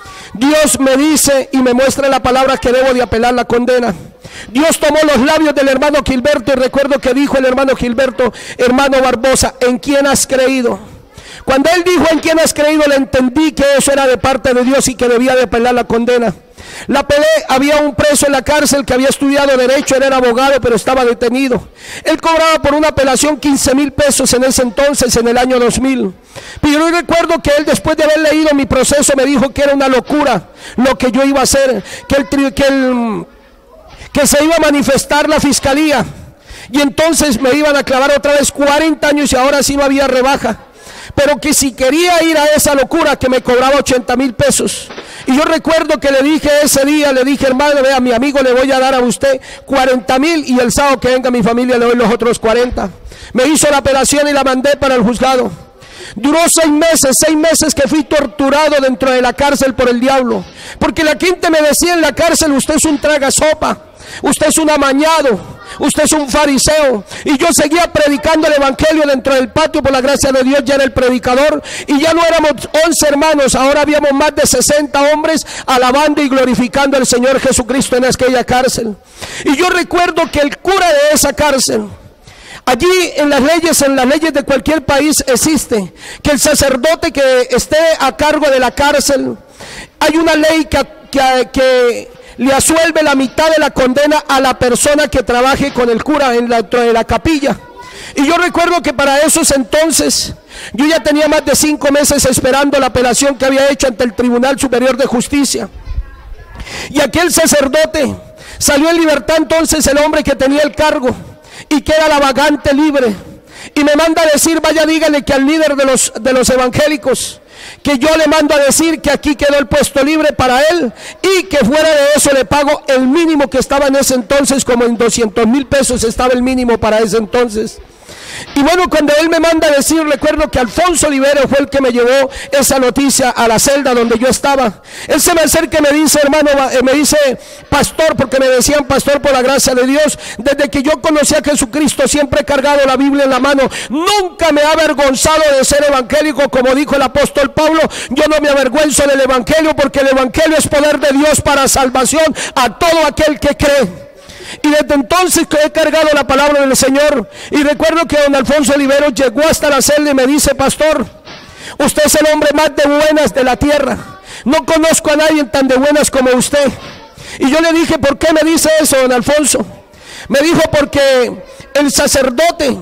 Dios me dice y me muestra la palabra que debo de apelar la condena. Dios tomó los labios del hermano Gilberto y recuerdo que dijo el hermano Gilberto, hermano Barbosa, ¿en quién has creído? Cuando él dijo en quién has creído, le entendí que eso era de parte de Dios y que debía de apelar la condena. La pelé, había un preso en la cárcel que había estudiado derecho, él era abogado pero estaba detenido. Él cobraba por una apelación quince mil pesos en ese entonces, en el año dos mil. Pero yo recuerdo que él, después de haber leído mi proceso, me dijo que era una locura lo que yo iba a hacer, que, el, que, el, que se iba a manifestar la fiscalía y entonces me iban a clavar otra vez cuarenta años y ahora sí no había rebaja. Pero que si quería ir a esa locura, que me cobraba ochenta mil pesos. Y yo recuerdo que le dije ese día, le dije, hermano, vea, a mi amigo le voy a dar a usted cuarenta mil y el sábado que venga mi familia le doy los otros cuarenta. Me hizo la apelación y la mandé para el juzgado. Duró seis meses, seis meses que fui torturado dentro de la cárcel por el diablo. Porque la gente me decía en la cárcel, usted es un tragasopa, usted es un amañado, usted es un fariseo. Y yo seguía predicando el evangelio dentro del patio. Por la gracia de Dios ya era el predicador. Y ya no éramos once hermanos, ahora habíamos más de sesenta hombres alabando y glorificando al Señor Jesucristo en aquella cárcel. Y yo recuerdo que el cura de esa cárcel, allí en las leyes, en las leyes de cualquier país existe que el sacerdote que esté a cargo de la cárcel, hay una ley que, que, que le asuelve la mitad de la condena a la persona que trabaje con el cura en la, en la capilla. Y yo recuerdo que para esos entonces yo ya tenía más de cinco meses esperando la apelación que había hecho ante el Tribunal Superior de Justicia. Y aquel sacerdote salió en libertad entonces, el hombre que tenía el cargo y que era la vagante libre, y me manda a decir, vaya dígale que al líder de los, de los evangélicos, que yo le mando a decir que aquí quedó el puesto libre para él y que fuera de eso le pago el mínimo que estaba en ese entonces, como en doscientos mil pesos estaba el mínimo para ese entonces. Y bueno, cuando él me manda a decir, recuerdo que Alfonso Olivero fue el que me llevó esa noticia a la celda donde yo estaba. Él se me acerca y me dice, hermano, me dice pastor, porque me decían pastor por la gracia de Dios. Desde que yo conocí a Jesucristo siempre he cargado la Biblia en la mano. Nunca me ha avergonzado de ser evangélico, como dijo el apóstol Pablo. Yo no me avergüenzo del evangelio, porque el evangelio es poder de Dios para salvación a todo aquel que cree. Y desde entonces que he cargado la palabra del Señor. Y recuerdo que don Alfonso Olivero llegó hasta la celda y me dice, pastor, usted es el hombre más de buenas de la tierra. No conozco a nadie tan de buenas como usted. Y yo le dije, ¿por qué me dice eso, don Alfonso? Me dijo, porque el sacerdote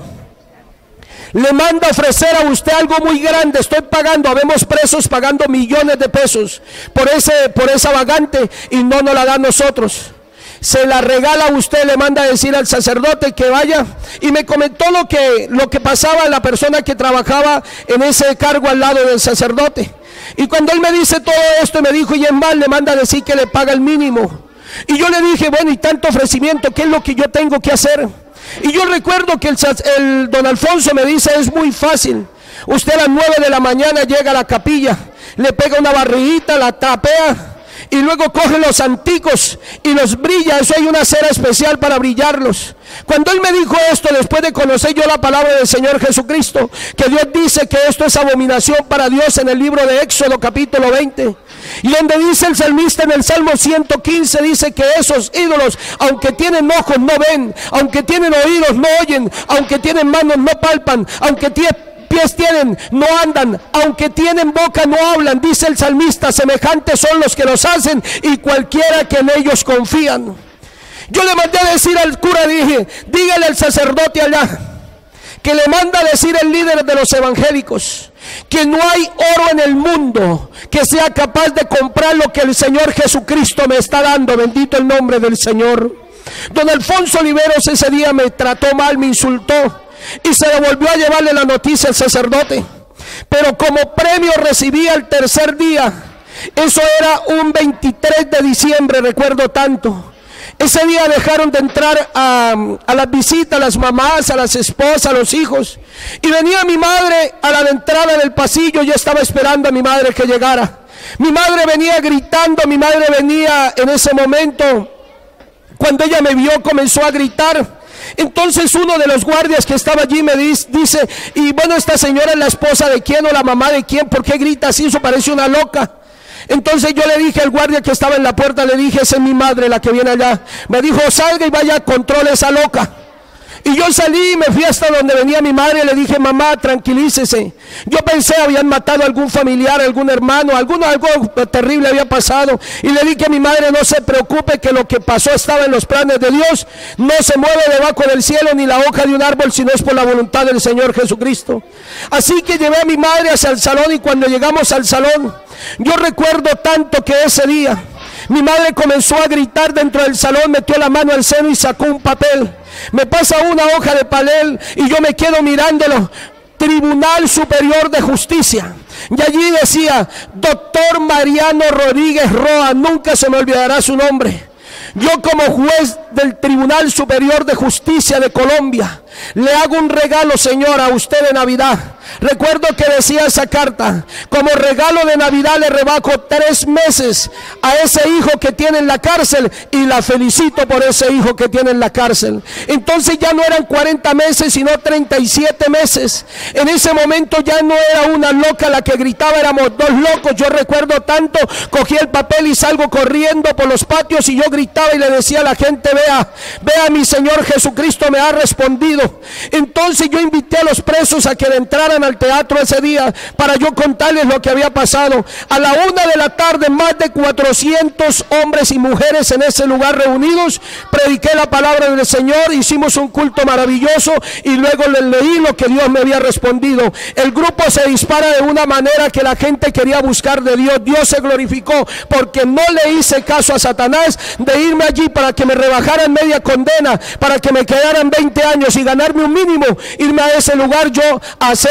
le manda a ofrecer a usted algo muy grande. Estoy pagando, habemos presos pagando millones de pesos por, ese, por esa vagante, y no nos la da a nosotros. Se la regala a usted, le manda a decir al sacerdote que vaya. Y me comentó lo que, lo que pasaba la persona que trabajaba en ese cargo al lado del sacerdote. Y cuando él me dice todo esto, me dijo, y es más, le manda a decir que le paga el mínimo. Y yo le dije, bueno, y tanto ofrecimiento, ¿qué es lo que yo tengo que hacer? Y yo recuerdo que el, el don Alfonso me dice, es muy fácil. Usted a las nueve de la mañana llega a la capilla, le pega una barriguita, la trapea, y luego coge los santicos y los brilla. Eso hay una cera especial para brillarlos. Cuando él me dijo esto, después de conocer yo la palabra del Señor Jesucristo, que Dios dice que esto es abominación para Dios en el libro de Éxodo capítulo veinte, y donde dice el salmista en el Salmo ciento quince, dice que esos ídolos, aunque tienen ojos no ven, aunque tienen oídos no oyen, aunque tienen manos no palpan, aunque tienen pies tienen, no andan, aunque tienen boca no hablan. Dice el salmista, semejantes son los que los hacen y cualquiera que en ellos confían. Yo le mandé a decir al cura, dije, dígale al sacerdote allá, que le manda a decir el líder de los evangélicos, que no hay oro en el mundo que sea capaz de comprar lo que el Señor Jesucristo me está dando. Bendito el nombre del Señor. Don Alfonso Oliveros ese día me trató mal, me insultó, y se le volvió a llevarle la noticia al sacerdote. Pero como premio recibí al tercer día, eso era un veintitrés de diciembre, recuerdo tanto. Ese día dejaron de entrar a, a las visitas, a las mamás, a las esposas, a los hijos. Y venía mi madre a la entrada del pasillo. Yo estaba esperando a mi madre que llegara. Mi madre venía gritando, mi madre venía en ese momento, cuando ella me vio, comenzó a gritar. Entonces uno de los guardias que estaba allí me dice, y bueno, esta señora es la esposa de quién o la mamá de quién, ¿por qué grita así? Eso parece una loca. Entonces yo le dije al guardia que estaba en la puerta, le dije, esa es mi madre, la que viene allá. Me dijo, salga y vaya, controle esa loca. Y yo salí y me fui hasta donde venía mi madre y le dije, mamá, tranquilícese. Yo pensé, habían matado a algún familiar, algún hermano, alguno, algo terrible había pasado. Y le dije a mi madre, no se preocupe, que lo que pasó estaba en los planes de Dios. No se mueve debajo del cielo ni la hoja de un árbol, sino es por la voluntad del Señor Jesucristo. Así que llevé a mi madre hacia el salón, y cuando llegamos al salón, yo recuerdo tanto que ese día mi madre comenzó a gritar dentro del salón, metió la mano al seno y sacó un papel. Me pasa una hoja de papel y yo me quedo mirándolo. Tribunal Superior de Justicia. Y allí decía, doctor Mariano Rodríguez Roa, nunca se me olvidará su nombre. Yo como juez del Tribunal Superior de Justicia de Colombia, le hago un regalo, señora, a usted de Navidad. Recuerdo que decía esa carta, como regalo de Navidad le rebajo tres meses a ese hijo que tiene en la cárcel, y la felicito por ese hijo que tiene en la cárcel. Entonces ya no eran cuarenta meses, sino treinta y siete meses. En ese momento ya no era una loca la que gritaba, éramos dos locos. Yo recuerdo tanto, cogí el papel y salgo corriendo por los patios, y yo gritaba y le decía a la gente, vea, vea, mi Señor Jesucristo me ha respondido. Entonces yo invité a los presos a que entraran al teatro ese día para yo contarles lo que había pasado. A la una de la tarde, más de cuatrocientos hombres y mujeres en ese lugar reunidos, prediqué la palabra del Señor, hicimos un culto maravilloso y luego les leí lo que Dios me había respondido. El grupo se dispara de una manera que la gente quería buscar de Dios. Dios se glorificó porque no le hice caso a Satanás de irme allí para que me rebajaran media condena, para que me quedaran veinte años y ganarme un mínimo, irme a ese lugar yo a hacer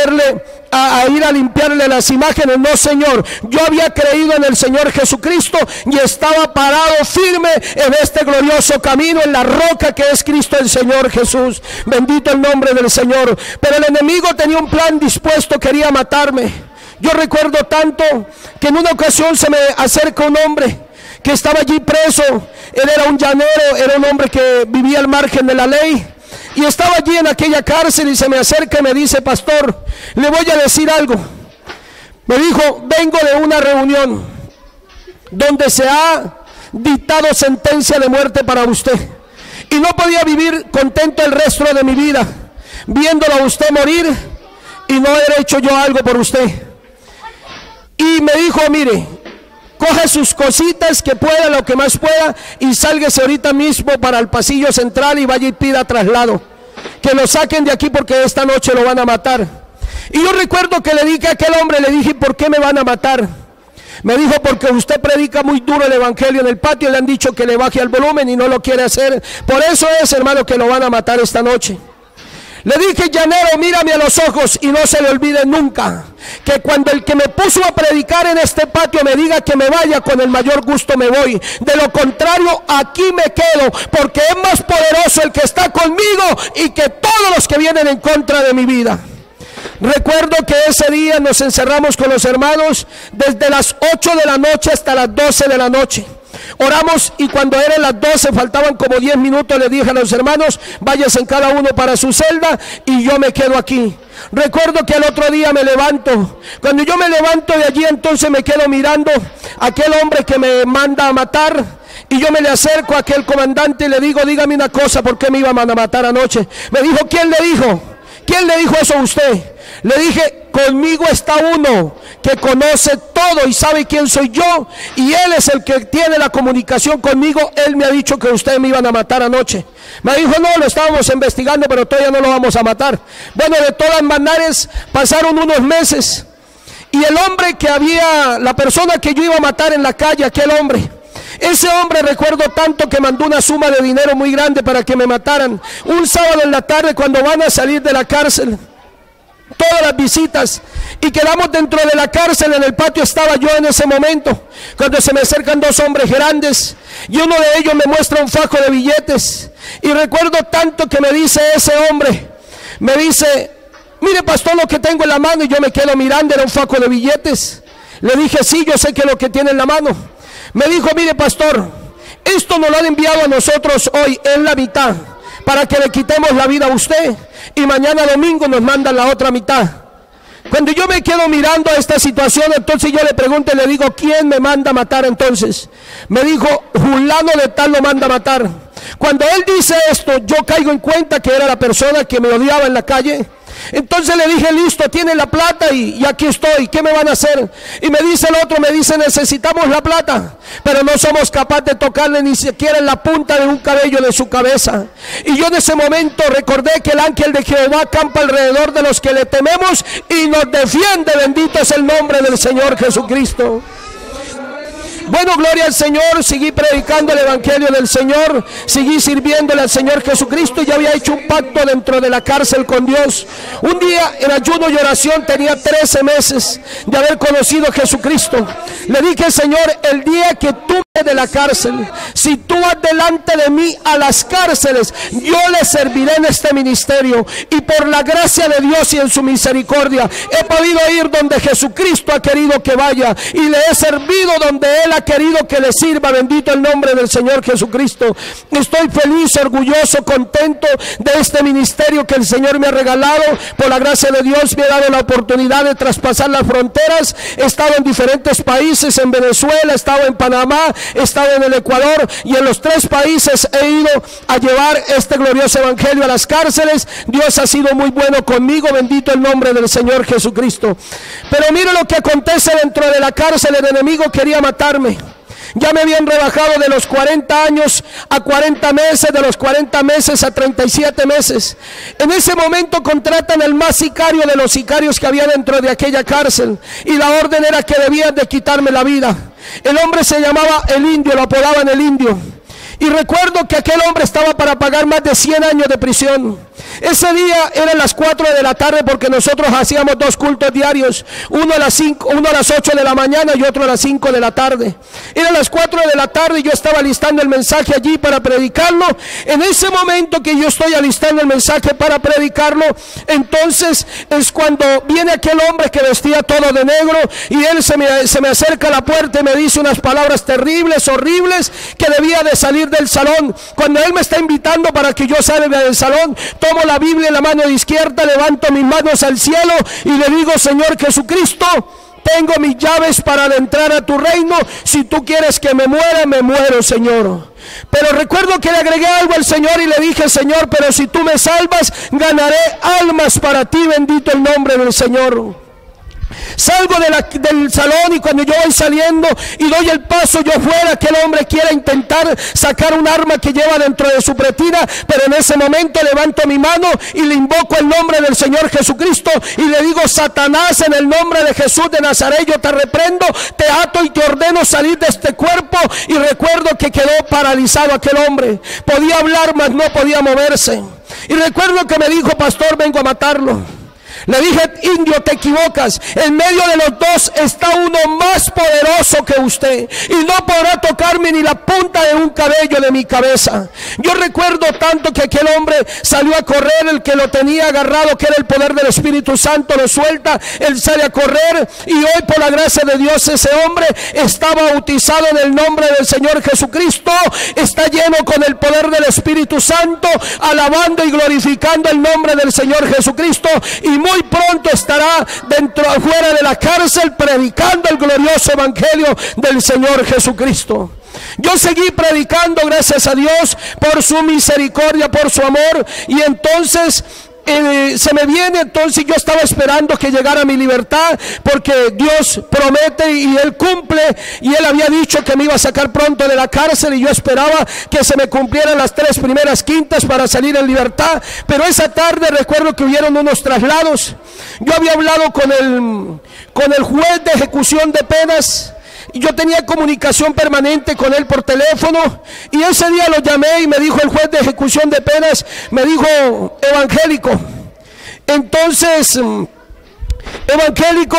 hacerle, a, a ir a limpiarle las imágenes. No, Señor, yo había creído en el Señor Jesucristo y estaba parado firme en este glorioso camino, en la roca que es Cristo el Señor Jesús. Bendito el nombre del Señor. Pero el enemigo tenía un plan dispuesto, quería matarme. Yo recuerdo tanto que en una ocasión se me acerca un hombre que estaba allí preso. Él era un llanero, era un hombre que vivía al margen de la ley, y estaba allí en aquella cárcel, y se me acerca y me dice: pastor, le voy a decir algo. Me dijo: vengo de una reunión donde se ha dictado sentencia de muerte para usted, y no podía vivir contento el resto de mi vida viéndolo a usted morir y no haber hecho yo algo por usted. Y me dijo: mire, coge sus cositas que pueda, lo que más pueda, y sálguese ahorita mismo para el pasillo central y vaya y pida traslado, que lo saquen de aquí porque esta noche lo van a matar. Y yo recuerdo que le dije a aquel hombre, le dije: ¿por qué me van a matar? Me dijo: porque usted predica muy duro el evangelio en el patio, le han dicho que le baje al volumen y no lo quiere hacer. Por eso es, hermano, que lo van a matar esta noche. Le dije: llanero, mírame a los ojos y no se le olvide nunca que cuando el que me puso a predicar en este patio me diga que me vaya, con el mayor gusto me voy. De lo contrario, aquí me quedo, porque es más poderoso el que está conmigo y que todos los que vienen en contra de mi vida. Recuerdo que ese día nos encerramos con los hermanos desde las ocho de la noche hasta las doce de la noche. Oramos, y cuando eran las doce, faltaban como diez minutos, le dije a los hermanos: váyanse cada uno para su celda y yo me quedo aquí. Recuerdo que al otro día me levanto. Cuando yo me levanto de allí, entonces me quedo mirando a aquel hombre que me manda a matar, y yo me le acerco a aquel comandante y le digo: dígame una cosa, ¿por qué me iban a matar anoche? Me dijo: ¿quién le dijo? ¿Quién le dijo eso a usted? Le dije: conmigo está uno que conoce todo y sabe quién soy yo, y él es el que tiene la comunicación conmigo. Él me ha dicho que ustedes me iban a matar anoche. Me dijo: no, lo estábamos investigando, pero todavía no lo vamos a matar. Bueno, de todas maneras, pasaron unos meses, y el hombre que había, la persona que yo iba a matar en la calle, aquel hombre, ese hombre, recuerdo tanto que mandó una suma de dinero muy grande para que me mataran. Un sábado en la tarde, cuando van a salir de la cárcel todas las visitas, y quedamos dentro de la cárcel, en el patio estaba yo en ese momento, cuando se me acercan dos hombres grandes, y uno de ellos me muestra un fajo de billetes. Y recuerdo tanto que me dice ese hombre, me dice: mire, pastor, lo que tengo en la mano. Y yo me quedo mirando, era un fajo de billetes. Le dije: sí, yo sé que lo que tiene en la mano. Me dijo: mire, pastor, esto nos lo han enviado a nosotros hoy en la mitad, para que le quitemos la vida a usted, y mañana domingo nos mandan la otra mitad. Cuando yo me quedo mirando a esta situación, entonces yo le pregunto y le digo: ¿quién me manda a matar entonces? Me dijo: fulano de tal lo manda a matar. Cuando él dice esto, yo caigo en cuenta que era la persona que me odiaba en la calle. Entonces le dije: listo, tiene la plata y, y aquí estoy, ¿qué me van a hacer? Y me dice el otro, me dice: necesitamos la plata, pero no somos capaces de tocarle ni siquiera en la punta de un cabello de su cabeza. Y yo en ese momento recordé que el ángel de Jehová acampa alrededor de los que le tememos y nos defiende. Bendito es el nombre del Señor Jesucristo. Bueno, gloria al Señor. Seguí predicando el evangelio del Señor, seguí sirviéndole al Señor Jesucristo. Ya había hecho un pacto dentro de la cárcel con Dios. Un día, en ayuno y oración, tenía trece meses de haber conocido a Jesucristo. Le dije: Señor, el día que tú me de la cárcel, si tú vas delante de mí a las cárceles, yo le serviré en este ministerio, y por la gracia de Dios y en su misericordia he podido ir donde Jesucristo ha querido que vaya, y le he servido donde Él ha querido que le sirva. Bendito el nombre del Señor Jesucristo. Estoy feliz, orgulloso, contento de este ministerio que el Señor me ha regalado. Por la gracia de Dios me ha dado la oportunidad de traspasar las fronteras. He estado en diferentes países: en Venezuela, he estado en Panamá, he estado en el Ecuador, y en los tres países he ido a llevar este glorioso evangelio a las cárceles. Dios ha sido muy bueno conmigo. Bendito el nombre del Señor Jesucristo. Pero mire lo que acontece dentro de la cárcel. El enemigo quería matarme. Ya me habían rebajado de los cuarenta años a cuarenta meses, de los cuarenta meses a treinta y siete meses. En ese momento contratan al más sicario de los sicarios que había dentro de aquella cárcel, y la orden era que debían de quitarme la vida. El hombre se llamaba el Indio, lo apodaban el Indio. Y recuerdo que aquel hombre estaba para pagar más de cien años de prisión. Ese día eran las cuatro de la tarde porque nosotros hacíamos dos cultos diarios, uno a las cinco, uno a las ocho de la mañana y otro a las cinco de la tarde. Eran las cuatro de la tarde y yo estaba alistando el mensaje allí para predicarlo. En ese momento que yo estoy alistando el mensaje para predicarlo, entonces es cuando viene aquel hombre que vestía todo de negro y él se me, se me acerca a la puerta y me dice unas palabras terribles, horribles, que debía de salir del salón. Cuando él me está invitando para que yo salga del salón, tomo la Biblia en la mano izquierda, levanto mis manos al cielo y le digo: Señor Jesucristo, tengo mis llaves para adentrar a tu reino. Si tú quieres que me muera, me muero, Señor. Pero recuerdo que le agregué algo al Señor y le dije: Señor, pero si tú me salvas, ganaré almas para ti, bendito el nombre del Señor. Salgo de la, del salón, y cuando yo voy saliendo y doy el paso yo fuera, aquel hombre quiere intentar sacar un arma que lleva dentro de su pretina, pero en ese momento levanto mi mano y le invoco el nombre del Señor Jesucristo y le digo: Satanás, en el nombre de Jesús de Nazaret, yo te reprendo, te ato y te ordeno salir de este cuerpo. Y recuerdo que quedó paralizado aquel hombre, podía hablar mas no podía moverse. Y recuerdo que me dijo: pastor, vengo a matarlo. Le dije: indio, te equivocas. En medio de los dos está uno más poderoso que usted, y no podrá tocarme ni la punta de un cabello de mi cabeza. Yo recuerdo tanto que aquel hombre salió a correr, el que lo tenía agarrado, que era el poder del Espíritu Santo, lo suelta, él sale a correr, y hoy por la gracia de Dios ese hombre está bautizado en el nombre del Señor Jesucristo, está lleno con el poder del Espíritu Santo, alabando y glorificando el nombre del Señor Jesucristo, y muy Muy pronto estará dentro, afuera de la cárcel, predicando el glorioso evangelio del Señor Jesucristo. Yo seguí predicando, gracias a Dios por su misericordia, por su amor, y entonces Eh, se me viene, entonces yo estaba esperando que llegara mi libertad, porque Dios promete y Él cumple, y Él había dicho que me iba a sacar pronto de la cárcel, y yo esperaba que se me cumplieran las tres primeras quintas para salir en libertad. Pero esa tarde recuerdo que hubieron unos traslados. Yo había hablado con el, con el juez de ejecución de penas, y yo tenía comunicación permanente con él por teléfono, y ese día lo llamé y me dijo el juez de ejecución de penas, me dijo: evangélico, entonces, evangélico,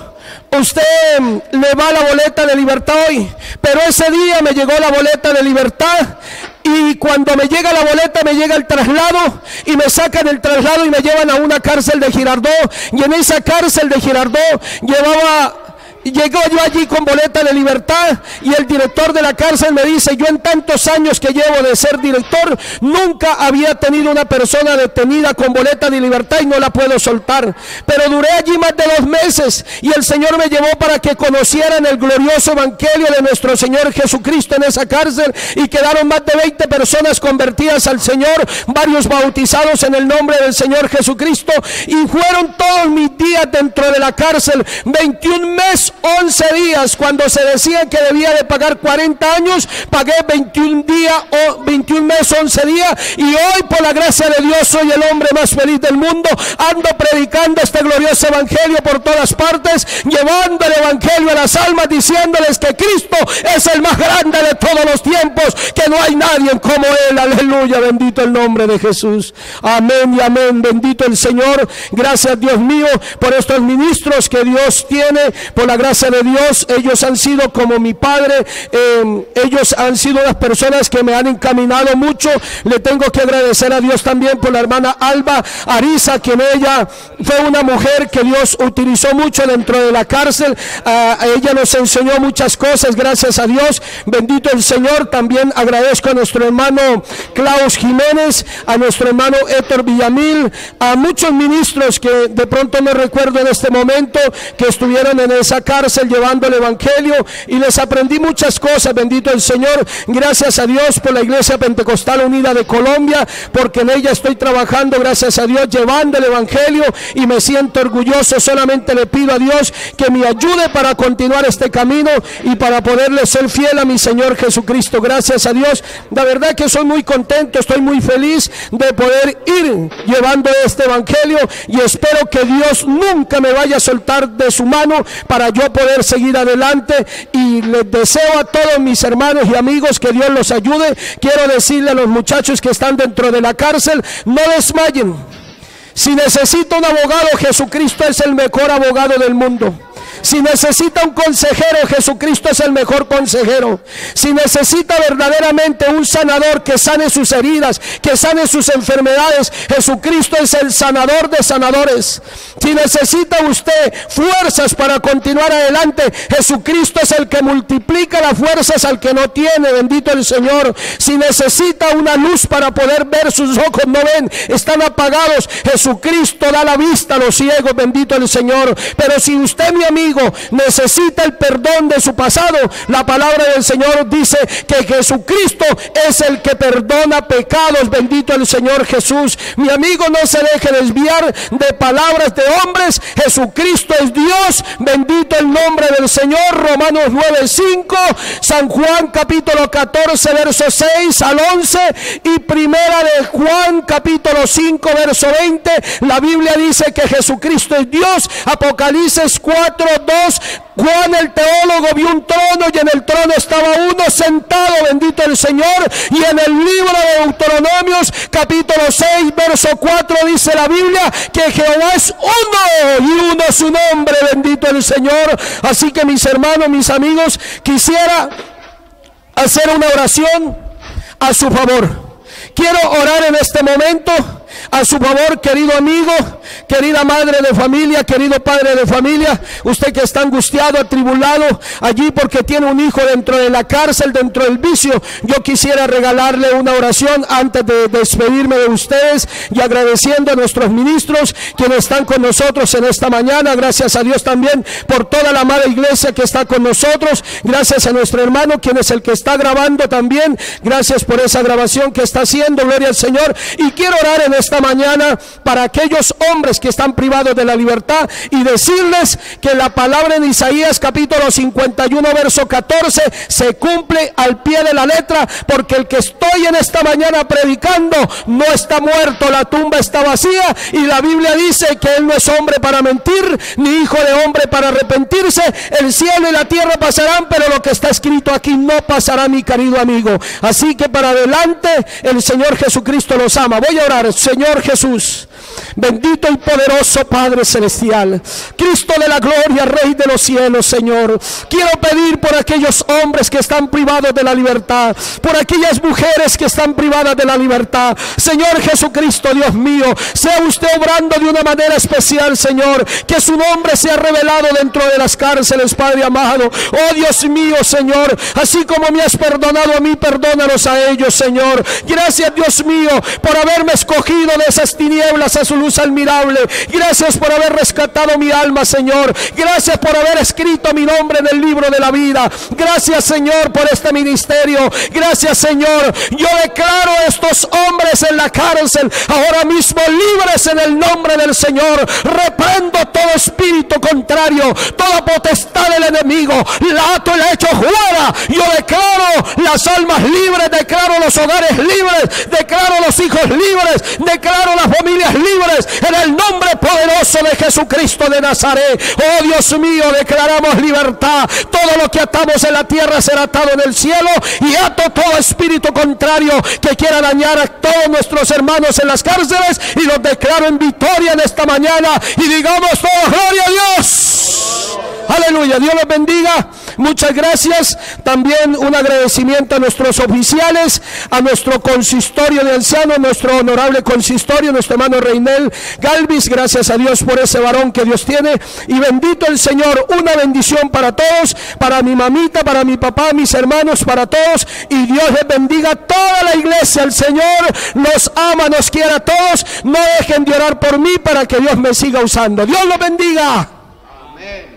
usted le va la boleta de libertad hoy. Pero ese día me llegó la boleta de libertad, y cuando me llega la boleta me llega el traslado, y me sacan el traslado y me llevan a una cárcel de Girardot, y en esa cárcel de Girardot llevaba... Llegó yo allí con boleta de libertad, y el director de la cárcel me dice: yo en tantos años que llevo de ser director, nunca había tenido una persona detenida con boleta de libertad y no la puedo soltar. Pero duré allí más de dos meses, y el Señor me llevó para que conocieran el glorioso evangelio de nuestro Señor Jesucristo en esa cárcel, y quedaron más de veinte personas convertidas al Señor, varios bautizados en el nombre del Señor Jesucristo, y fueron todos mis días dentro de la cárcel, veintiún meses, once días. Cuando se decía que debía de pagar cuarenta años, pagué veintiún días o veintiún meses, once días, y hoy por la gracia de Dios soy el hombre más feliz del mundo. Ando predicando este glorioso evangelio por todas partes, llevando el evangelio a las almas, diciéndoles que Cristo es el más grande de todos los tiempos, que no hay nadie como Él. Aleluya, bendito el nombre de Jesús. Amén y amén, bendito el Señor. Gracias, Dios mío, por estos ministros que Dios tiene, por la gracia de Dios. Ellos han sido como mi padre, eh, ellos han sido las personas que me han encaminado mucho. Le tengo que agradecer a Dios también por la hermana Alba Ariza, quien ella fue una mujer que Dios utilizó mucho dentro de la cárcel. A ella nos enseñó muchas cosas, gracias a Dios, bendito el Señor. También agradezco a nuestro hermano Klaus Jiménez, a nuestro hermano Héctor Villamil, a muchos ministros que de pronto no recuerdo en este momento, que estuvieron en esa cárcel llevando el evangelio, y les aprendí muchas cosas, bendito el Señor. Gracias a Dios por la Iglesia Pentecostal Unida de Colombia, porque en ella estoy trabajando, gracias a Dios, llevando el evangelio, y me siento orgulloso. Solamente le pido a Dios que me ayude para continuar este camino y para poderle ser fiel a mi Señor Jesucristo. Gracias a Dios, la verdad que soy muy contento, estoy muy feliz de poder ir llevando este evangelio, y espero que Dios nunca me vaya a soltar de su mano para yo yo poder seguir adelante, y les deseo a todos mis hermanos y amigos que Dios los ayude. Quiero decirle a los muchachos que están dentro de la cárcel, no desmayen. Si necesita un abogado, Jesucristo es el mejor abogado del mundo. Si necesita un consejero, Jesucristo es el mejor consejero. Si necesita verdaderamente un sanador que sane sus heridas, que sane sus enfermedades, Jesucristo es el sanador de sanadores. Si necesita usted fuerzas para continuar adelante, Jesucristo es el que multiplica las fuerzas al que no tiene, bendito el Señor. Si necesita una luz para poder ver, sus ojos no ven, están apagados, Jesucristo da la vista a los ciegos, bendito el Señor. Pero si usted, mi amigo, necesita el perdón de su pasado, la palabra del Señor dice que Jesucristo es el que perdona pecados, bendito el Señor Jesús. Mi amigo, no se deje desviar de palabras de hombres. Jesucristo es Dios, bendito el nombre del Señor. Romanos nueve cinco, San Juan capítulo catorce verso seis al once, y primera de Juan capítulo cinco verso veinte, la Biblia dice que Jesucristo es Dios. Apocalipsis cuatro dos, Juan el teólogo vio un trono, y en el trono estaba uno sentado, bendito el Señor. Y en el libro de Deuteronomios capítulo seis verso cuatro dice la Biblia que Jehová es uno, y uno es su nombre, bendito el Señor. Así que, mis hermanos, mis amigos, quisiera hacer una oración a su favor. Quiero orar en este momento a su favor, querido amigo, querida madre de familia, querido padre de familia, usted que está angustiado, atribulado allí porque tiene un hijo dentro de la cárcel, dentro del vicio. Yo quisiera regalarle una oración antes de despedirme de ustedes, y agradeciendo a nuestros ministros quienes están con nosotros en esta mañana. Gracias a Dios también por toda la amada iglesia que está con nosotros. Gracias a nuestro hermano, quien es el que está grabando también. Gracias por esa grabación que está haciendo, gloria al Señor. Y quiero orar en esta mañana para aquellos hombres que están privados de la libertad, y decirles que la palabra en Isaías capítulo cincuenta y uno verso catorce se cumple al pie de la letra, porque el que estoy en esta mañana predicando no está muerto, la tumba está vacía, y la Biblia dice que él no es hombre para mentir, ni hijo de hombre para arrepentirse. El cielo y la tierra pasarán, pero lo que está escrito aquí no pasará, mi querido amigo. Así que para adelante, el Señor Jesucristo los ama. Voy a orar. Señor Jesús, bendito y poderoso Padre celestial, Cristo de la gloria, Rey de los cielos, Señor, quiero pedir por aquellos hombres que están privados de la libertad, por aquellas mujeres que están privadas de la libertad. Señor Jesucristo, Dios mío, sea usted obrando de una manera especial, Señor, que su nombre sea revelado dentro de las cárceles, Padre amado. Oh Dios mío, Señor, así como me has perdonado a mí, perdónalos a ellos, Señor. Gracias, Dios mío, por haberme escogido de esas tinieblas a su luz admirable. Gracias por haber rescatado mi alma, Señor. Gracias por haber escrito mi nombre en el libro de la vida. Gracias, Señor, por este ministerio. Gracias, Señor. Yo declaro a estos hombres en la cárcel ahora mismo libres en el nombre del Señor. Reprendo todo espíritu contrario, toda potestad del enemigo. La ato y la echo fuera. Yo declaro las almas libres, declaro los hogares libres, declaro los hijos libres, declaro las familias libres en el nombre poderoso de Jesucristo de Nazaret. Oh Dios mío, declaramos libertad. Todo lo que atamos en la tierra será atado en el cielo, y ato todo espíritu contrario que quiera dañar a todos nuestros hermanos en las cárceles, y los declaro en victoria en esta mañana, y digamos todos gloria a Dios. Aleluya, Dios los bendiga. Muchas gracias. También un agradecimiento a nuestros oficiales, a nuestro consistorio de ancianos, nuestro honorable consistorio, nuestro hermano Reinel Galvis. Gracias a Dios por ese varón que Dios tiene, y bendito el Señor. Una bendición para todos, para mi mamita, para mi papá, mis hermanos, para todos, y Dios les bendiga a toda la iglesia. El Señor nos ama, nos quiere a todos. No dejen de orar por mí para que Dios me siga usando. Dios los bendiga. Amén.